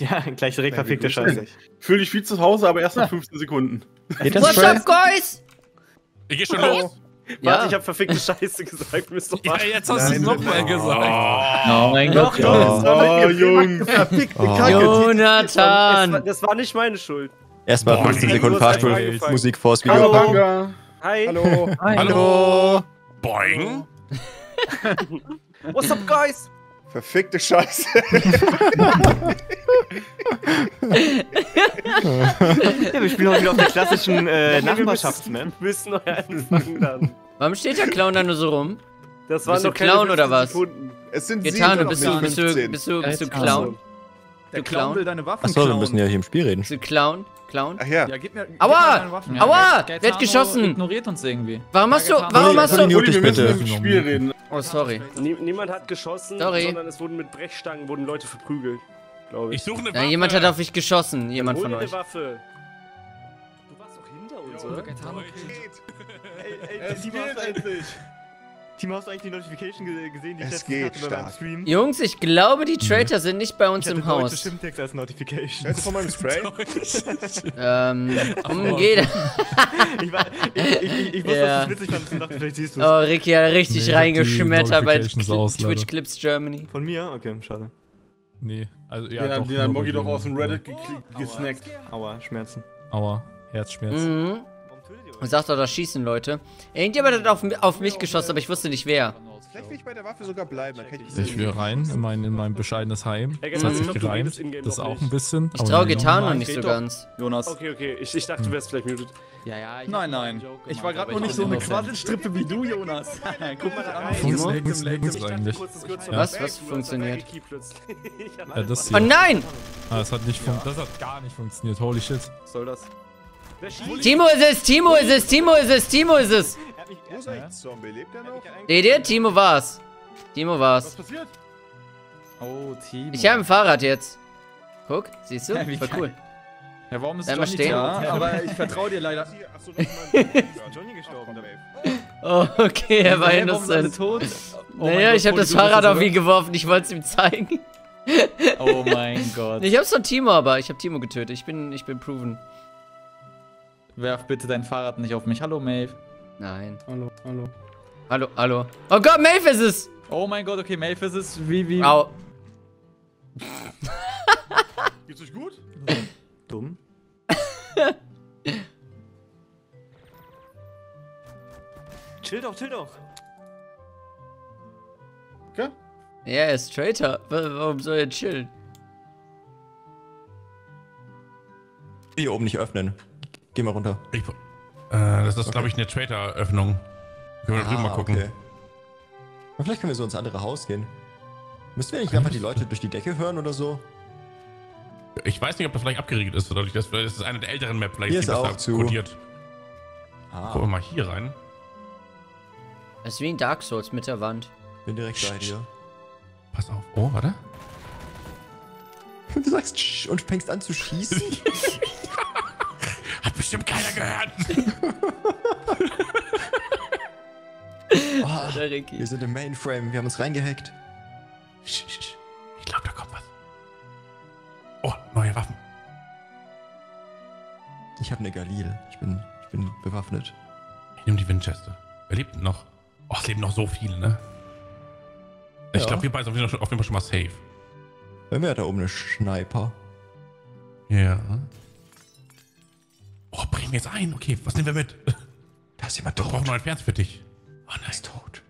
Ja, gleich direkt verfickte Scheiße. Fühl dich wie zu Hause, aber erst nach 15 Sekunden. What's up, guys? Ich geh schon los. Warte, ich hab verfickte Scheiße gesagt. Ja, jetzt hast du es nochmal gesagt. Oh mein Gott. Oh, Jungs. Jonathan! Das war nicht meine Schuld. Erstmal Boah, 15 du Sekunden hast einfach Fahrstuhl, angefangen. Musik vors Video. Hallo, packen. Manga. Hi. Hallo. Hallo. Boing. What's up, guys? Verfickte Scheiße. Ja, wir spielen heute wieder auf der klassischen Nachbarschaftsmap. Wir müssen neu anfangen dann. Warum steht der Clown da nur so rum? Das waren Bist du noch keine Clown oder 15 was? Sekunden. Es sind Getano, 7 bist du Clown? Der Clown will deine Waffen Achso, wir klauen. müssen ja hier im Spiel reden. Bist du Clown? Clown? Ach ja. Ja, gib mir Aua! deine Waffen. Aua! Gaetano Wer hat geschossen? ignoriert uns irgendwie. Warum hast du, Gaetano- warum hast du... Minuten Wir müssen bitte. im Spiel reden. Oh, sorry. Niemand hat geschossen, Sorry. sondern es wurden mit Brechstangen Leute verprügelt, glaube ich. Ich suche eine Ja, Waffe. jemand hat auf mich geschossen, jemand Hol von dir eine euch. Waffe. Du warst doch hinter uns, oder? Timo, hast du eigentlich die Notification gesehen, die ich Es letztens geht hatte bei meinem stark. Stream? Jungs, ich glaube, die Traitor sind nicht bei uns Ich hatte im deutsche Haus. Stimmtext als Notification. Hörst du von meinem Spray? Geht. Ich wusste, Ja. dass du es witzig fandest und dachte, vielleicht siehst du es. Oh, Ricky hat richtig Nee, reingeschmettert bei die Notifications aus, leider. Twitch Clips Germany. Von mir? Okay, schade. Nee, also ja, Den hat nur Moggi bei doch dir. aus dem Reddit gesnackt. Aua, Schmerzen. Aua, Herzschmerzen. Mhm. Und sagt doch, da schießen Leute. Irgendjemand hat auf mich geschossen, aber ich wusste nicht wer. Vielleicht will ich bei der Waffe sogar bleiben. Dann kann ich Ich will rein in mein bescheidenes Heim. Ja, Das genau, hat ich sich glaub, du gereimt. redest in-game Das noch auch nicht. ein bisschen. Ich aber traue nee, Getano nochmal. nicht so Geht doch. ganz. Jonas. Okay, ich dachte, du wärst vielleicht muted. Ja, nein. Ich war gerade nur nicht so eine Quasselstrippe wie du, Jonas. Guck mal an. Funktioniert eigentlich. Was funktioniert? Ja, das Oh hier. nein! Das hat gar nicht funktioniert. Holy shit. Was soll das? Timo ist es! Timo ist es! Timo ist es! Timo ist es! Wo ist eigentlich Zombie? Lebt er noch? Seht ihr? Timo war's. Timo war's. passiert? Oh, Timo. Ich habe ein Fahrrad jetzt. Guck, siehst du? Ja, wie Voll geil. cool. Ja, warum ist Bleib mal Johnny stehen. da? Aber ich vertraue dir leider. Achso, das ist Johnny gestorben. Oh, okay, er war Hä, warum ist alle innocent. tot? Oh mein Naja, Gott, ich habe Cody, das du bist Fahrrad es, auf oder? ihn geworfen. Ich wollte es ihm zeigen. Oh mein Gott. Ich hab's von Timo, aber ich habe Timo getötet. Ich bin proven. Werf bitte dein Fahrrad nicht auf mich. Hallo, Maeve. Nein. Hallo. Hallo. Oh Gott, Maeve ist es! Oh mein Gott, okay, Maeve ist es. Wie? Au. Geht's euch gut? Dumm. Chill doch. Okay. Ja, er ist Traitor. Warum soll er chillen? Hier oben nicht öffnen. Geh mal runter. Das ist, glaube ich, eine Traitor-Öffnung. Können wir drüben mal gucken. Okay. Aber vielleicht können wir so ins andere Haus gehen. Müssen wir nicht einfach die Leute durch die Decke hören oder so? Ich weiß nicht, ob das vielleicht abgeriegelt ist. Oder das ist eine der älteren Map, vielleicht Hier die ist auch besser zu. kodiert. Gucken wir mal hier rein. Das ist wie in Dark Souls mit der Wand. Bin direkt bei dir. Pass auf. Oh, warte. Du sagst Tsch und fängst an zu schießen? Hat bestimmt keiner gehört. Oh, Der Ricky. wir sind im Mainframe, wir haben uns reingehackt. Ich glaube, da kommt was. Oh, neue Waffen. Ich habe eine Galil. Ich bin bewaffnet. Ich nehme die Winchester. Wer lebt denn noch? Oh, es leben noch so viele, ne? Ich Ja. glaube, wir beide sind auf jeden Fall schon mal safe. Wenn wir da oben eine Sniper. Ja. Oh, bringen wir jetzt ein. Okay, was nehmen wir mit? Da ist jemand Wir tot. brauchen noch einen Fernseher für dich. Oh nein. ist tot.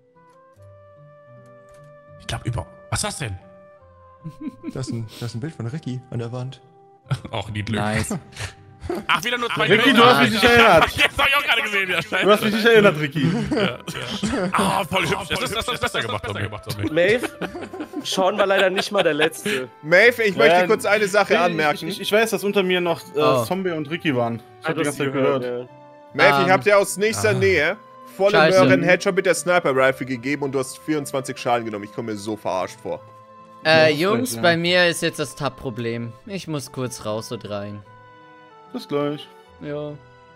Ich glaube, was ist das denn? Das ist ein Bild von Ricky an der Wand. Auch niedlich. Nice. Ach, wieder nur zwei Ricky, Bilder. du hast mich nicht erinnert. Jetzt habe ich auch gerade gesehen, ja, scheiße. Du hast mich nicht erinnert, Ricky. Ah, voll hübsch. Das ist besser gemacht, Tommy. Maeve, Sean war leider nicht mal der Letzte. Maeve, ich möchte Ja, kurz eine Sache anmerken. Ich weiß, dass unter mir noch Oh. Zombie und Ricky waren. Ich hab die das ganze Zeit gehört. ja. Maeve, ich hab dir aus nächster Nähe volle Scheiße. Möhren Headshot mit der Sniper-Rifle gegeben und du hast 24 Schaden genommen. Ich komme mir so verarscht vor. Jungs, ja. bei mir ist jetzt das Tab-Problem. Ich muss kurz raus und rein. Bis gleich. Ja.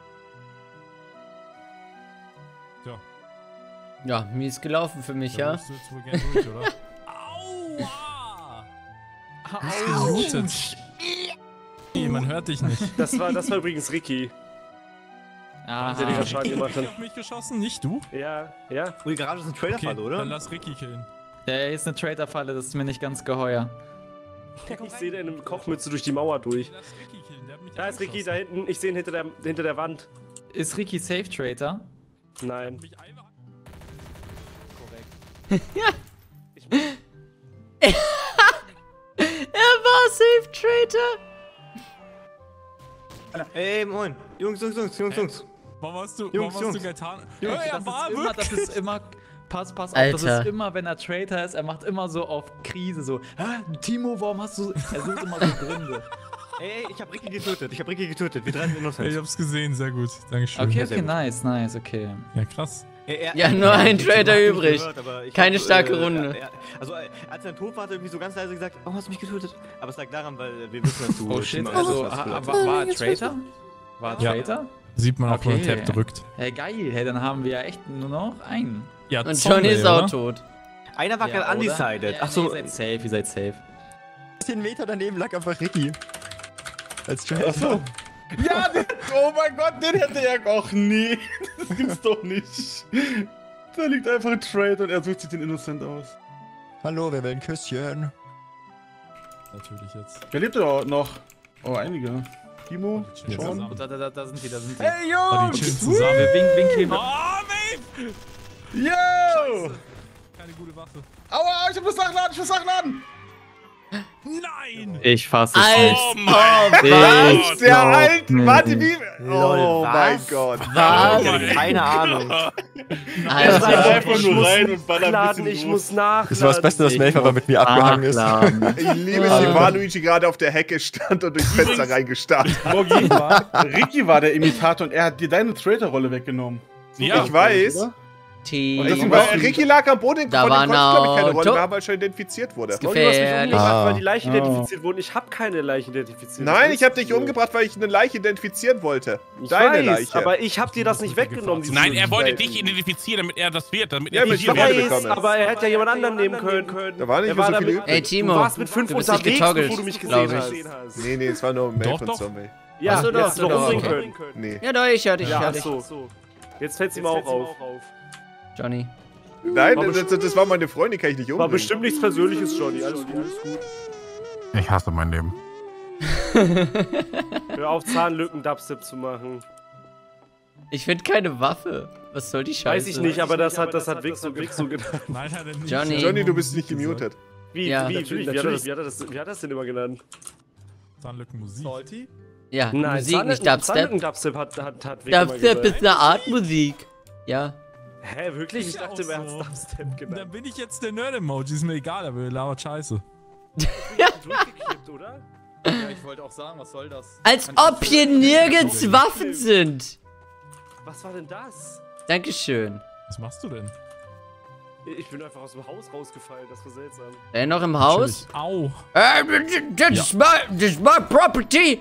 Ja. Ja, mies gelaufen für mich, ja. Musst du jetzt wohl gern durch, oder? Aua! Gemutet. Man hört dich nicht. Das war übrigens Ricky. Ah, Der gerade Schaden gemacht hat. Auf mich geschossen, nicht du? Ja. Und die Garage ist ein Trailerfall, Okay, oder? dann lass Ricky killen. Der ist eine Traitor-Falle, das ist mir nicht ganz geheuer. Ich sehe den in Kochmütze durch die Mauer durch. Lass Ricky killen, der hat mich Da ist Ricky, angeschossen. da hinten. Ich sehe ihn hinter der Wand. Ist Ricky Safe Traitor? Nein. Mich einfach- Er war Safe Traitor. Ey, moin. Jungs. Warum hast du Jungs. getan? Jungs, Ja, er war das ist immer. Pass auf, das Alter. ist immer, wenn er Traitor ist, er macht immer so auf Krise, so, Timo, warum hast du. Er sucht immer so Gründe. Ey, ich hab Ricky getötet. Wir drei sind innocent. Ich hab's gesehen, sehr gut. Dankeschön. Okay, nice, okay. Ja, krass. Ja, nur ein Traitor Ich übrig. gehört, aber ich Keine hab, starke Runde. Also, als er tot war, hat er irgendwie so ganz leise gesagt, warum hast du mich getötet? Aber es lag daran, weil wir wissen, dass du... Oh shit, Team also, Alpha bist. war er Traitor? War er Ja. Traitor? Sieht man auch, wenn man Okay. Tab drückt. Hey, geil, hey, dann haben wir ja echt nur noch einen. Ja, Und Zombie, Johnny ist auch oder? tot. Einer war gerade oder? undecided. Ja, Achso, ihr seid safe. 10 Meter daneben lag einfach Ricky. Als Traitor. Achso. Ja, oh mein Gott, den hätte er auch nie. Das gibt's doch nicht. Da liegt einfach ein Trade und er sucht sich den Innocent aus. Hallo, wer will ein Küsschen? Natürlich jetzt. Wer lebt denn auch noch? Oh, einige. Timo? Ja, Sean? zusammen. Da sind die. Hey, Oh, die Jungs! chillen zusammen. Wink hier. Oh, Babe! Yo! Keine gute Waffe. Aua, ich muss nachladen, Nein! Ich fasse Als Oh mein ob. Gott! Der glaub alte, nicht. warte, wie... Lol, Oh mein was? Gott. Was? Keine Ahnung. Einfach Alter. nur rein und ballern ein Nachladen, bisschen ich los. muss nachladen. Das war das Beste, dass Melfa aber mit mir abgehangen ist. Ich liebe es, wie Waluigi gerade auf der Hecke stand und durchs Fenster reingestarrt hat. Morgi, Ricky war der Imitator und er hat dir deine Traitor-Rolle weggenommen. Ja, ich weiß. Oder? T. deswegen Weil Ricky lag am Boden, Da von dem war konnte ich, glaube ich, keine ein Rolle Auto. mehr haben, weil schon identifiziert wurde. Das Und du hast mich gefährlich. umgebracht, weil die Ah. Leichen identifiziert wurden. Ich habe keine Leichen identifiziert. Nein, Das ich habe ist dich so. umgebracht, weil ich eine Leiche identifizieren wollte. Ich Deine weiß, Leiche. aber ich habe dir das nicht weggenommen. diese Nein, er wollte Möglichkeit. dich identifizieren, damit er das wird, damit Ja, er mit dich Schwert wird. Ich weiß, bekommen. aber er hätte ja jemand anderen nehmen können. Da war nicht Er mehr war so viel damit- Ey, übrig. Timo. Du warst mit 5 du bist nicht unterwegs, getoggelt, bevor du mich glaub gesehen ich. hast. Nee, nee, es war nur ein Mail Doch, von doch. Zombie. Ja, Ach so, doch, hättest du doch, noch umbringen okay. können. Nee. Ja, doch, ich hör dich. Ja, so. Jetzt fällt sie mir auch auf. Johnny. Nein, das war meine Freundin, kann ich nicht War umbringen. bestimmt nichts Persönliches, Johnny. Alles gut. Ich hasse mein Leben. Hör auf, Zahnlücken-Dubstep zu machen. Ich finde keine Waffe. Was soll die Scheiße? Weiß ich nicht, aber das hat Vic so getan. Nein, hat er nicht. Johnny. Johnny, du bist nicht gemutet. Wie, Ja. wie, Natürlich, wie hat er das denn immer genannt? Zahnlückenmusik. Ja, Nein, Musik, nicht Dubstep. Zahnlücken-Dubstep hat Vic immer Dubstep ist gesagt. eine Art Musik. Ja. Hä, wirklich? Ich dachte, er hat so. Dubstep Dann genannt. bin ich jetzt der Nerd-Emoji, ist mir egal, aber er labert Scheiße. Durchgekippt, oder? Ja, ich wollte auch sagen, was soll das? Als ob hier nirgends Waffen sind. Was war denn das? Dankeschön. Was machst du denn? Ich bin einfach aus dem Haus rausgefallen, das war seltsam. Er noch im Haus? Au. That's my property.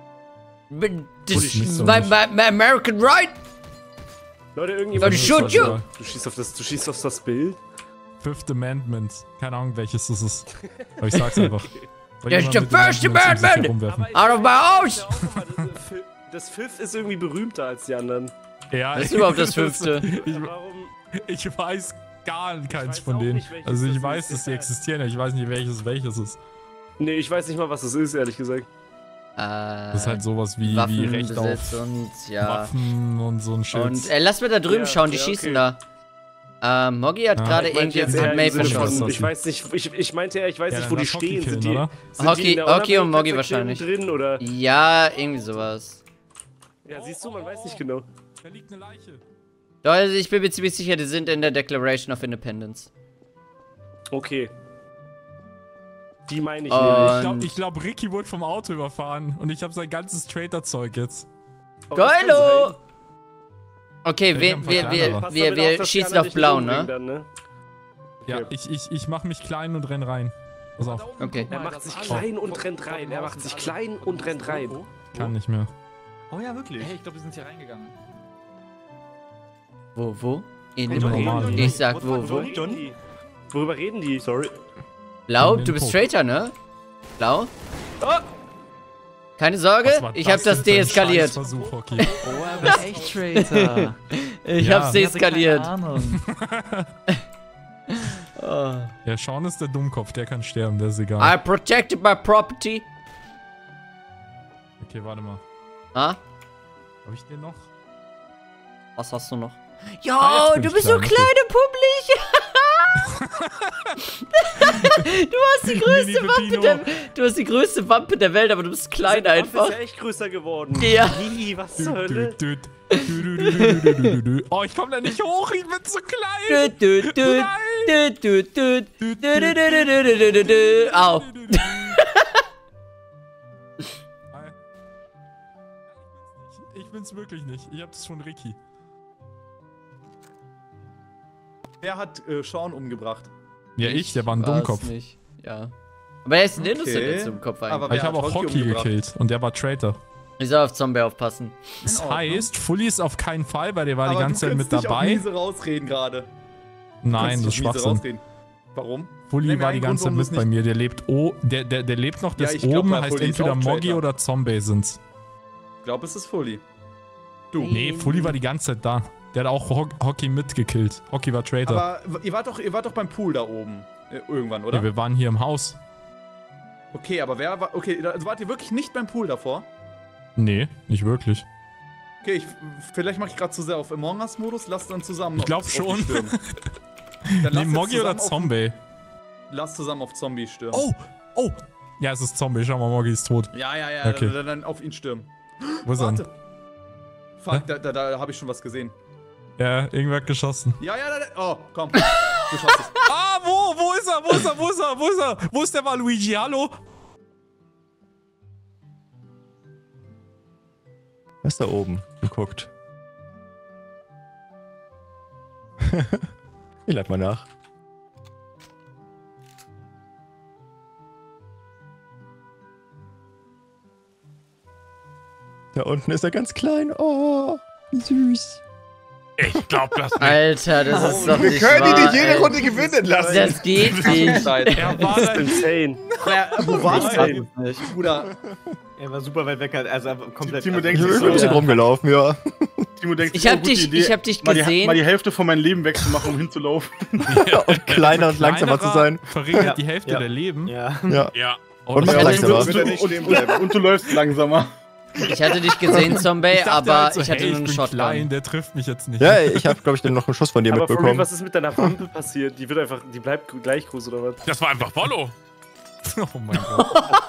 This nicht is so my nicht. American right. Leute, But irgendjemand... shoot you. Du schießt auf das Bild? Fifth Amendment. Keine Ahnung, welches das ist. Aber ich sag's einfach. Weil That's jemand the mit den First Amendments um sich Amendment. herumwerfen. Out of my house. Das Fifth ist irgendwie berühmter als die anderen. Ja, Was ist überhaupt das Fünfte? Warum? Ich weiß gar keins weiß von auch denen. nicht, welches Also ich das weiß, ist. dass die existieren, aber ich weiß nicht, welches ist. Nee, ich weiß nicht mal, was das ist, ehrlich gesagt. Das ist halt sowas wie Recht Waffenbesitz auf und ja. Waffen und so ein Shit. Und lass mal da drüben Ja, schauen, die ja, schießen okay. da. Moggy hat Ja. gerade Ich meinte irgendwie jetzt hat eher May im Sinne verschossen. von, ich weiß nicht, ich meinte eher, ich weiß Ja, nicht, wo dann die lass Hockey stehen. killen, Sind die, oder? sind Hockey- die in der Hockey und Moggy Unabhängigkeitserklärung wahrscheinlich. drin, oder? Ja, irgendwie sowas. Ja, siehst du, man weiß nicht genau. Da liegt eine Leiche. Doch, also ich bin mir ziemlich sicher, die sind in der Declaration of Independence. Okay. Die meine ich Und- nämlich. Ich glaube, Ricky wurde vom Auto überfahren und ich habe sein ganzes Traitor-Zeug jetzt. Aber das kann Geilo! sein. Okay, Ja, wir, ich hab wir, ein paar wir, kleinere. Pass wir, damit auf, wir dass die schießen anderen auf dich blau, nicht umbringen ne? dann, ne? Ja, ich mach mich klein und renn rein. Pass auf, Okay. Er macht sich klein und rennt rein. Er macht sich klein und rennt rein. kann nicht mehr. Oh ja, wirklich. Hey, ich glaube, wir sind hier reingegangen. Wo? In Worüber reden die? Ich sag wo? Worüber reden die? Worüber reden die? Sorry. Blau, In du den bist Po. Traitor, ne? Blau? Keine Sorge, ich habe das deeskaliert. Versuch, okay. Oh, er war echt Traitor. Ich hab's deeskaliert. Keine Ahnung. Ja, Sean ist der Dummkopf, der kann sterben, der ist I egal. protected my property. Okay, warte mal. Ah? Hab ich den noch? Was hast du noch? Jo, Ah, jetzt bin du ich bist so klein, klein und pummelig. Du hast die größte Wampe du hast die größte Wampe der Welt, aber du bist klein einfach. ist ja echt größer geworden. Ja. Was zur Hölle? Oh, ich komm da nicht hoch, ich bin zu klein. Au. Ich bin's wirklich nicht. Ich hab's schon Ricky. Wer hat Sean umgebracht? Ja, der war ein Dummkopf. Nicht. Ja. Aber er ist ein Innocent jetzt im Kopf eigentlich. Aber Ich habe auch Hockey gekillt und der war Traitor. Ich soll auf Zombie aufpassen. Das heißt, Fully ist auf keinen Fall, weil der war die ganze Zeit mit Nicht dabei. miese rausreden gerade. Nein, das ist Schwachsinn. Warum? Fully Nenn mir war die einen ganze Zeit Grund, mit bei mir. Der lebt der lebt noch. Das ich glaub, oben bei heißt Fully ist entweder auch Moggy Traitor. oder Zombie sind's. Ich glaube, es ist Fully. Du. Nee, Fully war die ganze Zeit da. Der hat auch Hockey mitgekillt. Hockey war Traitor. Aber ihr wart doch beim Pool da oben. Irgendwann, oder? Ja, wir waren hier im Haus. Okay, aber wer war. Okay, also wart ihr wirklich nicht beim Pool davor? Nee, nicht wirklich. Okay, vielleicht mache ich gerade zu sehr auf Among Us-Modus. Lasst dann zusammen. Ich glaub auf schon. die stürmen. Dann Nee, lasst jetzt Moggy oder zusammen Zombie? Lasst zusammen auf Zombie stürmen. Oh! Ja, es ist Zombie. Schau mal, Moggy ist tot. Ja, Okay. dann auf ihn stürmen. Wo ist er denn? Fuck, da habe ich schon was gesehen. Ja, irgendwer hat geschossen. Ja, oh, komm. Du schaffst es. Ah, wo ist er? Wo ist er? Wo ist er? Wo ist er? Wo ist der Waluigi? Hallo? Er ist da oben geguckt. Ich lade mal nach. Da unten ist er ganz klein. Oh, wie süß. Ich glaub das nicht. Alter, das ist doch Wir nicht können wahr, ihn nicht jede ey. Runde gewinnen lassen. Das geht nicht. Er war da. Insane. Wo warst du? Insane. Bruder, Er war super weit weg, also komplett. Timo denkt Ich sich bin ein bisschen so, rumgelaufen, ja. Timo denkt sich, Ich hab gute Idee, dich mal gesehen. die Hälfte von meinem Leben wegzumachen, um hinzulaufen. Und kleiner und langsamer zu sein. Verringert die Hälfte der Leben. Ja. Ja. Ja. Und Ich noch hatte- langsamer. Wird er nicht stehen bleiben. Und du läufst langsamer. Ich hatte dich gesehen, Zombie, Ich dachte aber halt so, ich hatte hey, nur einen bin Shotgun. klein, der trifft mich jetzt nicht. Ja, ich habe, glaube ich, dann noch einen Schuss von dir Aber Froggy, mitbekommen. was ist mit deiner Wampe passiert? Die wird einfach, die bleibt gleich groß oder was? Das war einfach Follow. Oh mein Gott.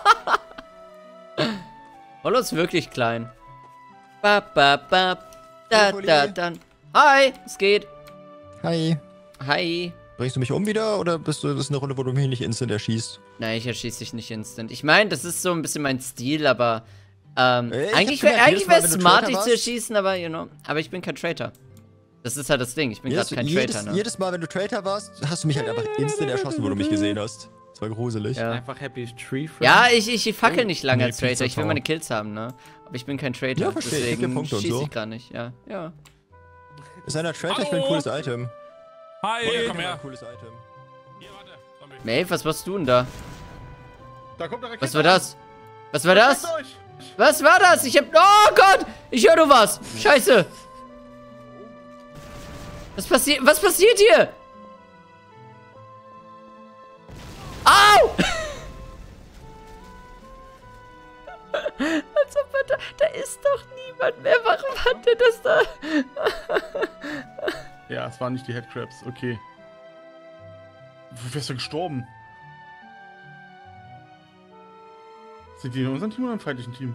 Hollow ist wirklich klein. Bap, bap, bap. Da. Hi, es geht. Hi. Hi. Bringst du mich um wieder oder bist du, das ist eine Runde, wo du mich nicht instant erschießt? Nein, ich erschieße dich nicht instant. Ich meine, das ist so ein bisschen mein Stil, aber Ich eigentlich hab gemerkt, wäre jedes Mal, wenn du smart, Traitor dich zu warst- erschießen, aber aber ich bin kein Traitor. Das ist halt das Ding, ich bin gerade kein Traitor, ne? Jedes Mal, wenn du Traitor warst, hast du mich halt einfach instant erschossen, wo du mich gesehen hast. Das war gruselig. Ja, Einfach Happy Tree Friend. ja ich fackel nicht lange nee, als Traitor, Pizza ich will Tower. meine Kills haben, ne? Aber ich bin kein Traitor, Ja, verstehe, ich geb dir deswegen Punkte und schieße so. ich gar nicht, ja. Ist einer Traitor? Ich will ein cooles Item. Hi. Komm her. Ein cooles Item. Hier, warte. Zombie. Maeve, was machst du denn da? Da kommt der Rakete. Was war das? Was war das? Euch. Was war das? Ich hab... Oh Gott! Ich höre nur was! Scheiße! Was passiert hier? Au! Als ob man da ist doch niemand mehr. Warum hat der das da? Ja, es waren nicht die Headcrabs, okay. Wo wärst du gestorben? Sind die in unserem Team oder im feindlichen Team?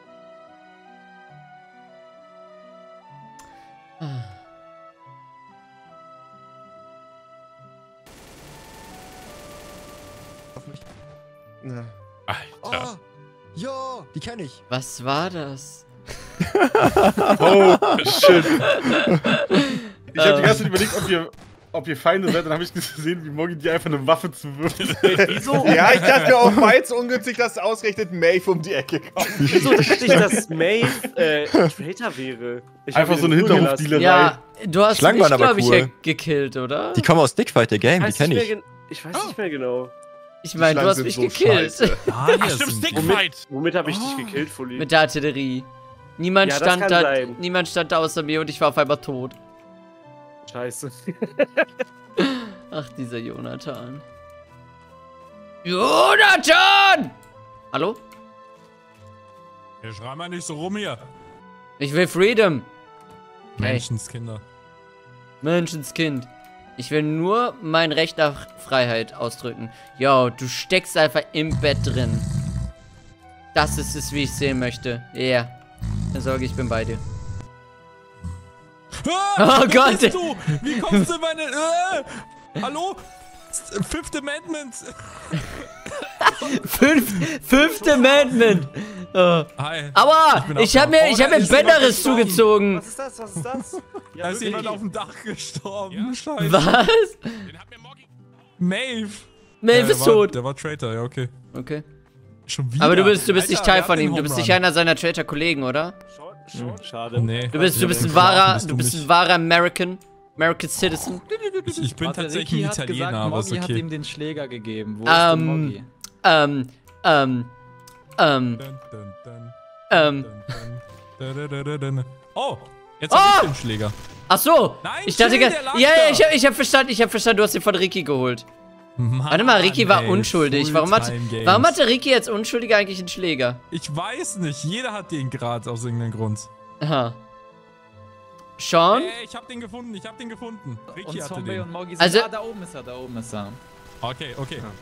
Ja. Alter. Oh! Ja, die kenne ich. Was war das? Oh, shit. Ich hab die ganze Zeit überlegt, ob ihr Feinde seid, dann habe ich gesehen, wie Moggy dir einfach eine Waffe zuwirft. Wieso? Ja, ich dachte mir auch, war jetzt ungünstig, dass ausgerechnet Maeve um die Ecke kommt. Wieso dachte ich, dass Maeve Traitor wäre? Ich hab Einfach ihn so eine in Ruhe gelassen. Hinterhofdealerei. Ja, du hast Schlangen mich, waren aber glaube ich, cool. ja gekillt, oder? Die kommen aus Dickfight, der Game, die Weiß kenne nicht ich. mehr ich weiß nicht mehr genau. Ich meine, du hast mich gekillt. Ah, hier ist ein Stickfight. Womit habe ich dich gekillt, Fully? Mit der Artillerie. Niemand Ja, das stand kann da. sein. Niemand stand da außer mir und ich war auf einmal tot. Scheiße. Ach, dieser Jonathan. Jonathan! Hallo? Ja, schrei mal nicht so rum hier. Ich will Freedom. Hey. Menschenskinder. Menschenskind. Ich will nur mein Recht nach Freiheit ausdrücken. Yo, du steckst einfach im Bett drin. Das ist es, wie ich sehen möchte. Ja. Yeah. Keine Sorge, ich bin bei dir. Ah, Oh Gott! bist du? Wie kommst du in meine... Hallo? Fifth Amendment. Fifth Amendment. Oh. Hi. Aua! Ich hab mir Bänderriss zugezogen. Was ist das? Was ist das? Da ist jemand auf dem Dach gestorben. Scheiße. Was? Den hat mir Morgi... Maeve. Maeve ist tot. Der war Traitor, ja, okay. Okay. Schon wieder. Aber du bist nicht Alter, Teil wer von hat ihm. den Du bist Home nicht Run? einer seiner Traitor-Kollegen, oder? Schade. Nee. Du bist ein wahrer American Citizen. Ich bin tatsächlich ein Italiener, aber ist Moggy hat okay. ihm den Schläger gegeben. Wo ist denn Moggy? Dun, dun, dun, dun, dun, dun. Oh, jetzt hab ich den Schläger. Ach so. Nein, Ich dachte, chill, der lag ja, da. ich hab verstanden, du hast den von Ricky geholt. Mann, Warte mal, Ricky war ey, unschuldig. Warum Fulltime-Games. hatte Ricky als Unschuldiger eigentlich einen Schläger? Ich weiß nicht, jeder hat den gerade aus irgendeinem Grund. Aha. Sean? Ich hab den gefunden. Ricky Und hatte Zombie den. und Moggy sind... Also- da oben ist er. Okay.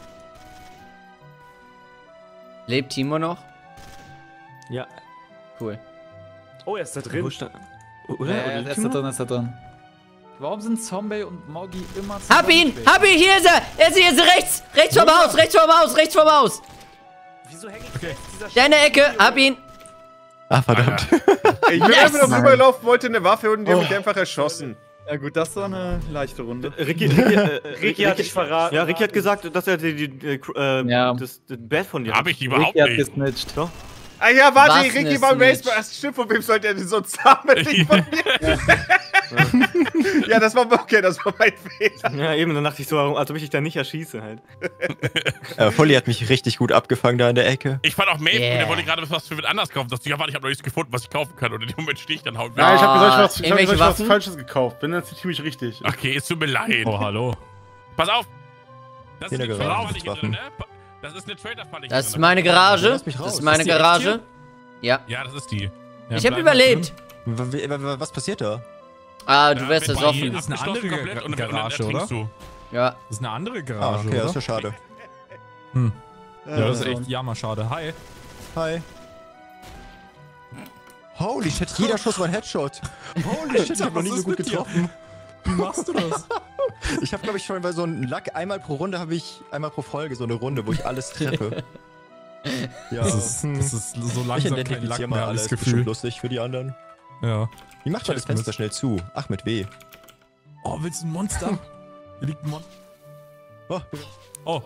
Lebt Timo noch? Ja. Cool. Oh, er ist da drin. Oder? Ja, ist da drin. Warum sind Zombie und Moggy immer Hab ihn! Hier ist er! Hier ist er rechts! Rechts vom Haus! Wieso hänge ich fest? Dieser Der in der Ecke! Hab ihn! Ah, verdammt. Ich bin einfach noch rübergelaufen, wollte eine Waffe und die haben mich einfach erschossen. Ja gut, das war eine leichte Runde. Ricky hat dich verraten. Ja, Ricky hat gesagt, dass er das Bad von dir Hab ich überhaupt nicht. gesnitcht. Doch. Ah ja, warte, Was Ricky ne war Snitch? Race. Stimmt, von wem sollte er denn sonst haben? Nicht von mir. Ja, das war mein Fehler. Ja, eben, dann dachte ich so, als ob ich dich da nicht erschieße halt. Volli hat mich richtig gut abgefangen da in der Ecke. Ich fand auch Maeve, Yeah. der wollte gerade was für anders kaufen. Das ja, warte, ich habe noch nichts gefunden, was ich kaufen kann. Und in dem Moment stehe ich dann halt. Ja, ich hab gesagt, ich hab irgendwelche was Waffen? Falsches gekauft. Bin jetzt ziemlich richtig. Okay, es tut mir leid. Oh, hallo. Pass auf. Das In ist der eine Garage Trailer-Falle gibt's hier drin, Waffen. ne? Das ist eine Trailer-Falle hier Das ist drin. meine Garage. Lass mich raus. Das ist meine Ist die echt Garage. hier? Ja. Ja, das ist die. Ja, Ich hab bleib überlebt. Was passiert da? Ah, du wirst wenn ersoffen. die Das ist eine abgeschlossen andere komplett und dann Garage, ertrinkst du. Ja. Das ist eine andere Ah, Garage, okay, das ist oder? ja schade. Ja, das ist echt jammerschade. Hi. Hi. Holy shit, jeder Schuss war ein Headshot. Holy shit, ich hab noch was nie so ist gut mit dir? getroffen. Wie machst du das? Ich habe, glaube ich, schon bei so einem Luck einmal pro Runde einmal pro Folge so eine Runde, wo ich alles treffe. Ja, Das ist so ich langsam kein Lack identifiziere mal mehr, alles. das Bestimmt Gefühl. lustig für die anderen. Ja. Wie macht man das Check Fenster mit. schnell zu? Ach, mit W. Oh, willst du ein Monster? Hier liegt ein Monster. Oh, Oh.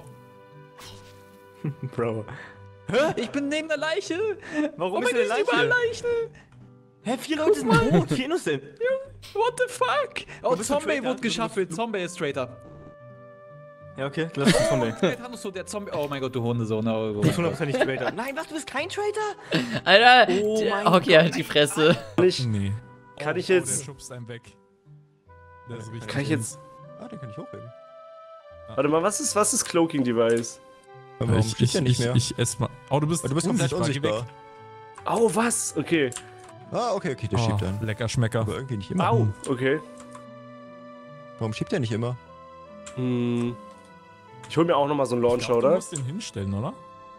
Bro. Ich bin neben der Leiche. Warum Oh mein ist Gott, der überall Leiche? Leichen. Hä, 4 Leute sind tot, 4 Innocent. What the fuck? Oh, bist ein Zombie Traitor. wurde geschaffelt. Zombie ist Traitor. Ja, okay, lass uns von mir. Jetzt hast du der Zombie. Oh mein Gott, du Hundesohn. Oh, Du bist 100% Traitor. Nein, was, du bist kein Traitor? Alter, Oh mein Hockey halt die Fresse. Nee. Kann ich Der jetzt... schubst einen weg. Der ist richtig Kann ich jetzt... ah, den kann ich hochheben. Warte mal, was ist Cloaking Device? Warum steht der nicht mehr? Ich ess mal. Oh, du bist komplett geh unsichtbar. weg. Oh, was? Okay. Ah, okay, der schiebt dann. Lecker Schmecker. Aber irgendwie nicht immer. Au. Okay. Warum schiebt der nicht immer? Hm. Ich hol mir auch nochmal so einen Ich Launcher, glaub, du oder? musst den hinstellen, oder?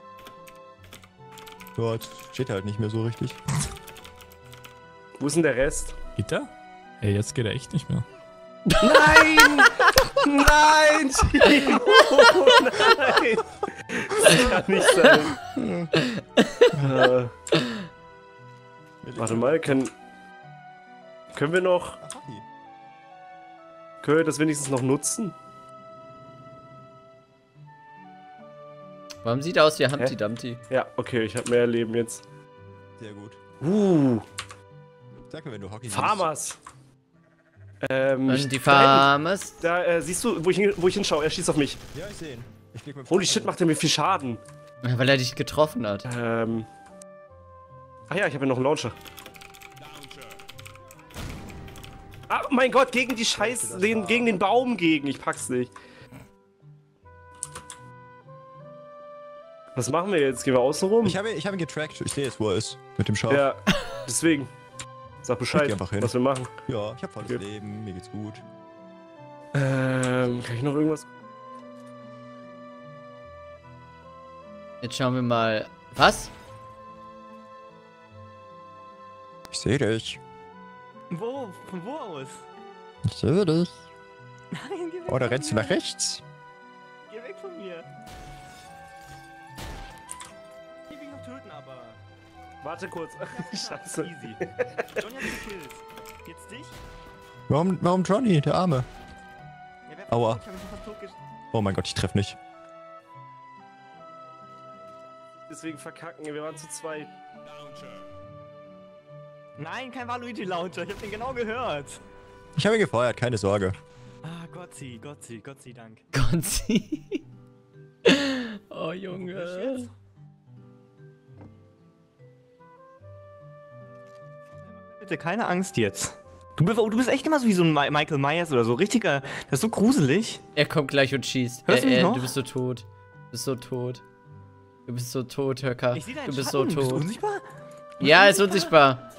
Ja, jetzt steht er halt nicht mehr so richtig. Wo ist denn der Rest? Geht der? Ey, jetzt geht er echt nicht mehr. Nein! Nein! Timo! Nein! Das kann nicht sein. Warte mal, können wir noch... Ah, Hockey. Können wir das wenigstens noch nutzen? Warum sieht er aus wie Humpty Dumpty? Ja, okay, ich habe mehr Leben jetzt. Sehr gut. Sag mir, wenn du Hockey Farmers! Und die da hinten. Farmers. Da siehst du, wo ich hinschaue, er schießt auf mich. siehst. Ja, ich sehe ihn. Holy shit, macht er mir viel Schaden. Ja, weil er dich getroffen hat. Ach ja, ich habe ja noch einen Launcher. Ah, mein Gott, gegen die Scheiße, gegen den Baum gegen. Ich pack's nicht. Was machen wir jetzt? Gehen wir außen rum? Ich hab ihn getrackt. Ich sehe jetzt, wo er ist. Mit dem Schaf. Ja, deswegen. Sag Bescheid, Ich geh einfach hin. was wir machen. Ja, ich hab volles Leben. Mir geht's gut. Kann ich noch irgendwas? Jetzt schauen wir mal. Was? Ich sehe dich. Wo? Von wo aus? Ich sehe dich. Nein, geh weg. Oh, da rennst du nach rechts. Geh weg von mir. Ich will ihn noch töten, aber. Warte kurz. Scheiße. Easy. Johnny hat gekillt. Jetzt dich? Warum Johnny, der Arme? Ja, Aua. Ich hab mich fast totgeschlagen. Oh mein Gott, ich treffe nicht. Deswegen verkacken, wir waren zu zweit. Nein, kein Waluigi-Launcher. Ich hab den genau gehört. Ich habe ihn gefeuert, keine Sorge. Ah, Gott sei Dank. Gonzi. Oh, Junge. Bitte, keine Angst jetzt. Du bist echt immer so wie so ein Michael Myers oder so. Richtiger, das ist so gruselig. Er kommt gleich und schießt. Hörst du mich noch? Du bist so tot. Du bist so tot. Du bist so tot, Höcker. Ich seh deinen Du bist Schatten. so Bist tot. du unsichtbar? Ja, er ist unsichtbar.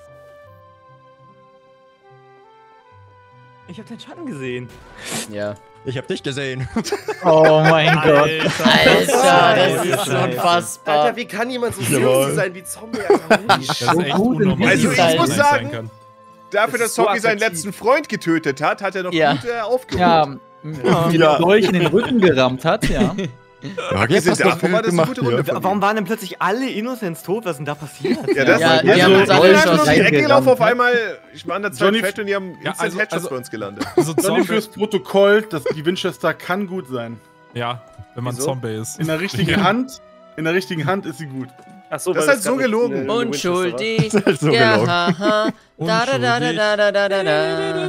Ich hab deinen Schatten gesehen. Ja. Ich hab dich gesehen. Oh mein Gott. Alter, das ist unfassbar. Alter, wie kann jemand so Jawohl. süß sein wie Zombie? Alter? Das ist echt unnormal. Also dass ich das muss nicht sagen, sein kann. Dafür, Das dass ist so Zombie seinen attraktiv. letzten Freund getötet hat, hat er noch Ja. gut aufgeholt. Ja, wie der Dolch in den Rücken gerammt hat, ja. Ja, Wir sind davon war das eine gute Runde von Warum ihm. waren denn plötzlich alle Innocents tot? Was ist denn da passiert? Ja, das Ja, war die haben uns alle ich bin um erschossen. die Ecke gelaufen, auf einmal, ich war an der Zeit Johnny- fett und die haben Ja, instant Headshots also- bei uns gelandet. Also Johnny Zombie, fürs Protokoll, dass die Winchester kann gut sein. ja, wenn man Wieso? Zombie ist. In der richtigen Hand, ist sie gut. Achso, Das ist halt so gelogen. Unschuldig. Das ist halt so Ja, gelogen. haha. Da da da da da da da da.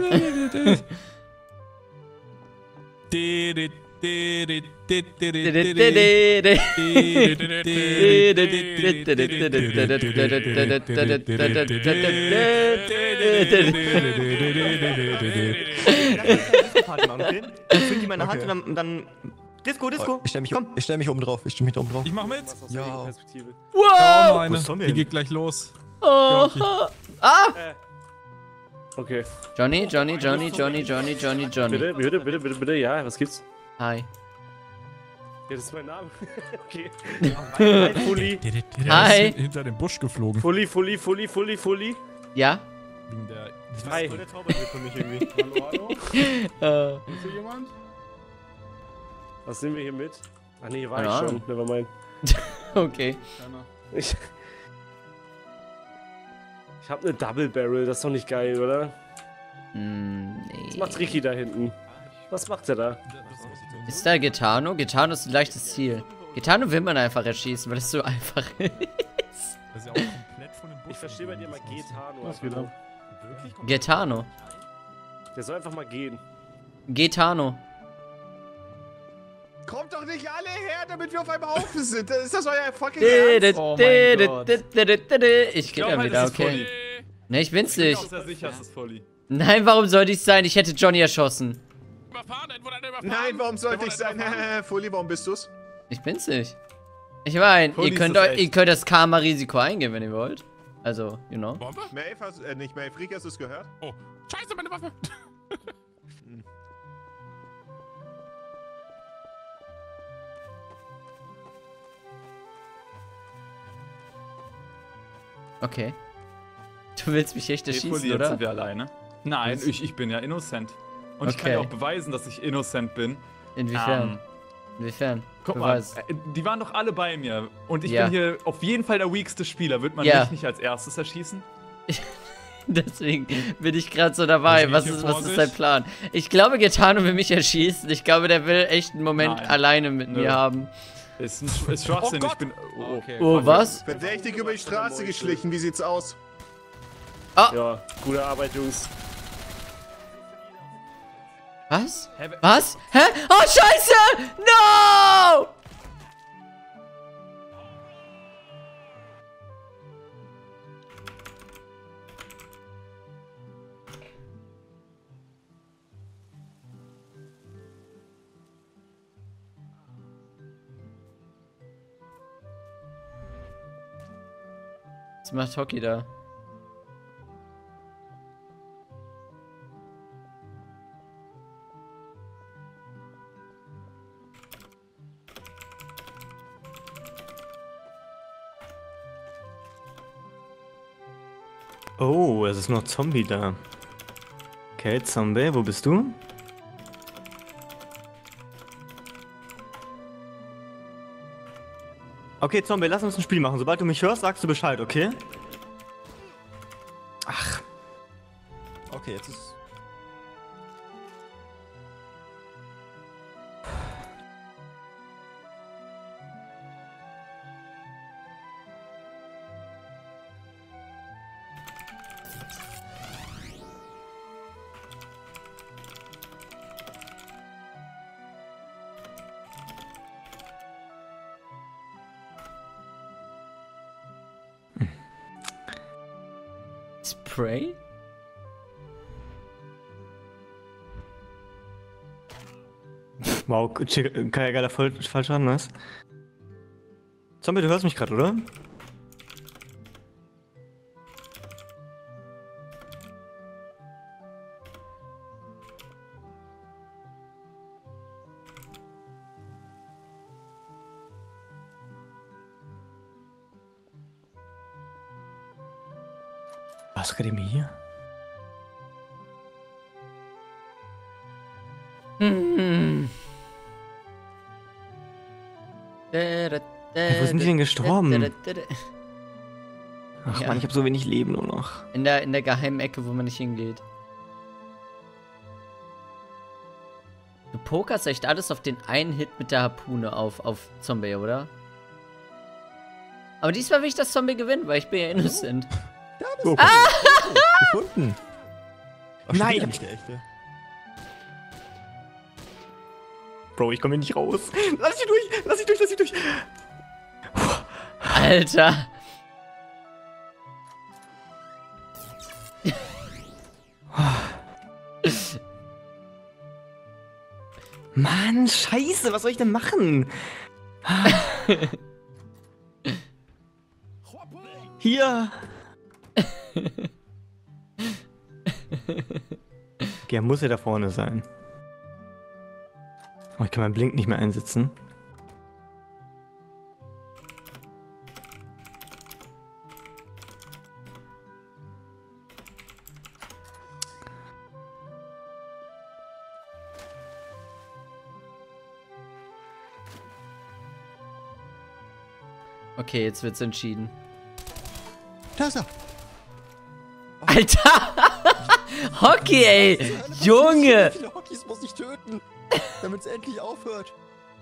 Party machen, okay? Ich find die meine Hand und dann... Disco. Ich stell mich, Komm. ich stell mich oben drauf. Ich Ich mach mit. Ja. Wow. Ja, meine. Wo ist Zombie Die hin? geht gleich los. Oh. Ah. Okay. Johnny. Bitte, ja, was gibt's? Hi. Ja, das ist mein Name. Okay. Hi. Fully. Hi. Ist hinter dem Busch geflogen. Fully. Ja? Wegen der Hi. Der Zaubertrick für mich irgendwie. Hallo, hallo? Äh, Ist hier jemand? Was nehmen wir hier mit? Ach nee, war Keine ich schon. Ahnung. Nevermind. okay. Keiner. Ich hab eine Double Barrel, das ist doch nicht geil, oder? Was macht Nee. Ricky da hinten? Was macht er da? Ist da Gitano? Gitano ist ein leichtes Ziel. Gitano will man einfach erschießen, weil es so einfach ist. Das ist ja auch komplett von dem Busch. Ich verstehe bei dir mal Getano. Was geht ab? Gitano. Der soll einfach mal gehen. Gitano. Kommt doch nicht alle her, damit wir auf einem Haufen sind. Ist das euer fucking Ernst? Oh mein Gott. Ich geh dann wieder, okay. Ne, ich bin's nicht. sehr sicher, es ist Volli. Nein, warum sollte ich sein? Ich hätte Johnny erschossen. Nein, warum sollte ich sein? Fully, warum bist du's? Ich bin's nicht. Ich meine, Volli ihr ist könnt, das echt. ihr könnt das Karma-Risiko eingehen, wenn ihr wollt. Also, you know. Bombe? Maeve, nicht Maeve, Rieke, hast du es gehört? Oh, scheiße, meine Waffe. Okay. Du willst mich echt erschießen, Jetzt oder? sind wir alleine. Nein, ich bin ja innocent. Und ich kann Okay. ja auch beweisen, dass ich innocent bin. Inwiefern? Inwiefern? Guck Beweis. mal, die waren doch alle bei mir. Und ich Ja. bin hier auf jeden Fall der weakste Spieler. Wird man Ja. mich nicht als erstes erschießen? Deswegen bin ich gerade so dabei. Was Was liegt hier ist vor dein sich? Plan? Ich glaube, Gitano will mich erschießen. Ich glaube, der will echt einen Moment Nein. alleine mit Nö. mir haben. Ist Schwachsinn. Oh ich bin. Oh, Okay. Oh, was? Verdächtig über die Straße geschlichen, wie sieht's aus? Ja, gute Arbeit, Jungs. Was? Was? Hä? Oh, Scheiße! No! Was macht Hockey da? Oh, es ist noch Zombie da. Okay, Zombie, wo bist du? Okay, Zombie, lass uns ein Spiel machen. Sobald du mich hörst, sagst du Bescheid, okay? Ach. Okay, jetzt ist... Spray? Wow, geiler Fallschaden, nice. Zombie, du hörst mich gerade, oder? Was, Akademie? Wo sind die denn gestorben? Ach Ja. Mann, ich habe so wenig Leben nur noch. In der geheimen Ecke, wo man nicht hingeht. Du pokerst echt alles auf den einen Hit mit der Harpune auf Zombie, oder? Aber diesmal will ich das Zombie gewinnen, weil ich bin ja innocent. Oh, gefunden. Ach, Nein. Nein, nicht der echte. Bro, ich komme hier nicht raus. Lass sie durch, lass sie durch, lass sie durch. Alter. Mann, scheiße, was soll ich denn machen? Hier. Okay, er muss ja da vorne sein. Oh, ich kann meinen Blink nicht mehr einsetzen. Okay, jetzt wird's entschieden. Da ist er. Alter! Hockey, ey! Junge! Wie viele Hockeys muss ich töten, damit es endlich aufhört?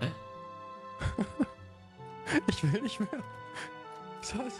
Ich will nicht mehr. Was?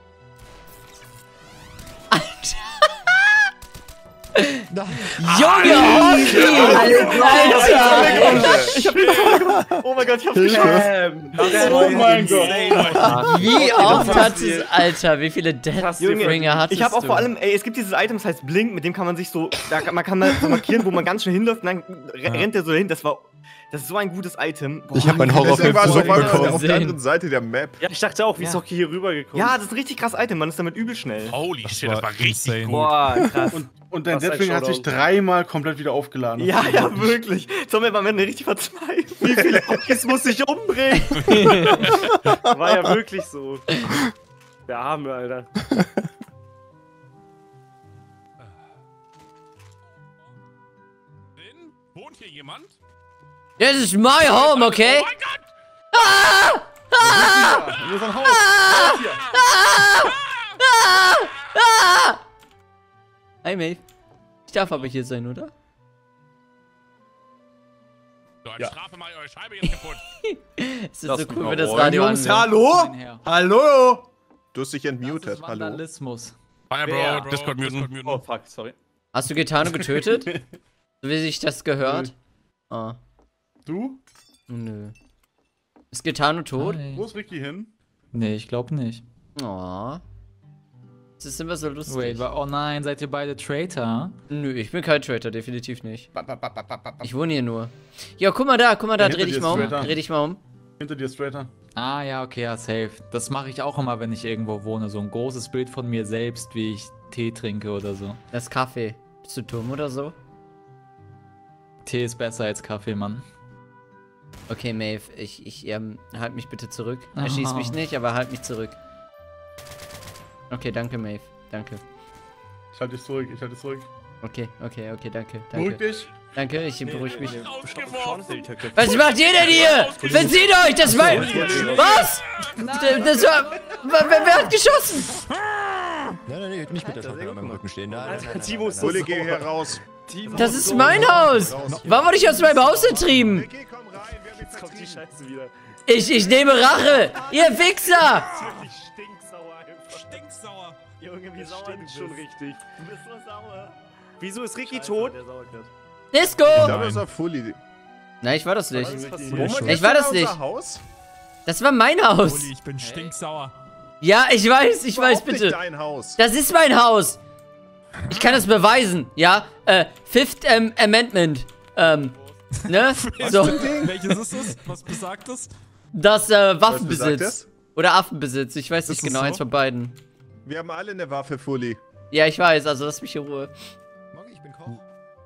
Nein. Junge, Hockey! Alter! Ich hab oh mein Gott, ich hab's geschafft. Oh mein Gott. Wie oft hat es... Alter, wie viele Deathbringer hattest Ich hab auch du? vor allem, ey, es gibt dieses Item, das heißt Blink, mit dem kann man sich so, man kann mal so markieren, wo man ganz schnell hinläuft und dann rennt der so hin. Das ist so ein gutes Item. Boah, Ich hab meinen Horrorfilm Deswegen war es auf zurückbekommen. auf der anderen Seite der Map. Ja, ich dachte auch, wie ist Hockey hier rübergekommen? Ja, das ist ein richtig krass Item, man ist damit übel schnell. Holy shit, das war richtig insane. gut. Boah, krass. Und dein Was ein Deathwing hat sich Showdown. 3-mal komplett wieder aufgeladen. Ja, ja, wirklich. Zombie war am Ende richtig verzweifelt. Wie viele Hockeys muss ich umbringen? War ja wirklich so. Der Arme, Alter. Wohnt hier jemand? Das ist my home, okay? Oh mein Gott! Hier ist ein Haus. Hi, Maeve. Ich darf aber hier sein, oder? So, als Strafe mache ich eure Scheibe jetzt kaputt. Es ist so cool, wenn das Radio Jungs, angeht. hallo? Her. Hallo? Du hast dich Das entmutet, ist hallo. Vandalismus. Fire, Wer? Bro, Discord muten. Oh, fuck, sorry. Hast du Gitano getötet? So wie sich das gehört? Oh. Du? Nö. Ist Gitano tot? Wo ist Ricky hin? Nee, ich glaube nicht. Oh. Das ist immer so lustig. Wait, oh nein, seid ihr beide Traitor? Nö, ich bin kein Traitor, definitiv nicht. Ich wohne hier nur. Ja, guck mal da, dreh dich mal um. Dreh dich mal um. Hinter dir Straighter. Ah ja, okay, ja, safe. Das mache ich auch immer, wenn ich irgendwo wohne. So ein großes Bild von mir selbst, wie ich Tee trinke oder so. Das ist Kaffee. Bist du dumm oder so? Tee ist besser als Kaffee, Mann. Okay, Maeve, halt mich bitte zurück. Erschieß mich nicht, aber halt mich zurück. Okay, danke, Maeve. Danke. Ich halte dich zurück, Okay, danke. Beruhig dich. Danke, ich beruhige mich. Was macht ihr denn hier? Verzieht euch, das war... Was? Das war... Wer hat geschossen? Nein, nicht mit der Shotgun am Rücken stehen. Nein. Timo, Uli, geh hier raus. Das ist mein Haus. Warum wurde ich aus meinem Haus getrieben? Ricky, komm rein, wir haben Jetzt kommt die Scheiße wieder. Ich nehme Rache. Ihr Wichser. Wirklich stinksauer einfach. Stinksauer. Junge, wie sauer du schon richtig. Du bist so sauer. Wieso ist Ricky tot? Disco. Da ist er Fully. Nein, ich war das nicht. Roman, Ich war das unser nicht. Haus? Das war mein Haus. Uli, ich bin stinksauer. Ja, ich weiß, Überhaupt bitte. Nicht dein Haus. Das ist mein Haus. Ich kann es beweisen, ja? Fifth Amendment. Ne? So. Welches ist es? Was besagt es? Das Waffenbesitz. das? Oder Affenbesitz. Ich weiß nicht Ist es genau, so? eins von beiden. Wir haben alle eine Waffe, Fully. Ja, ich weiß, also lass mich in Ruhe. Moggy, ich bin Koch.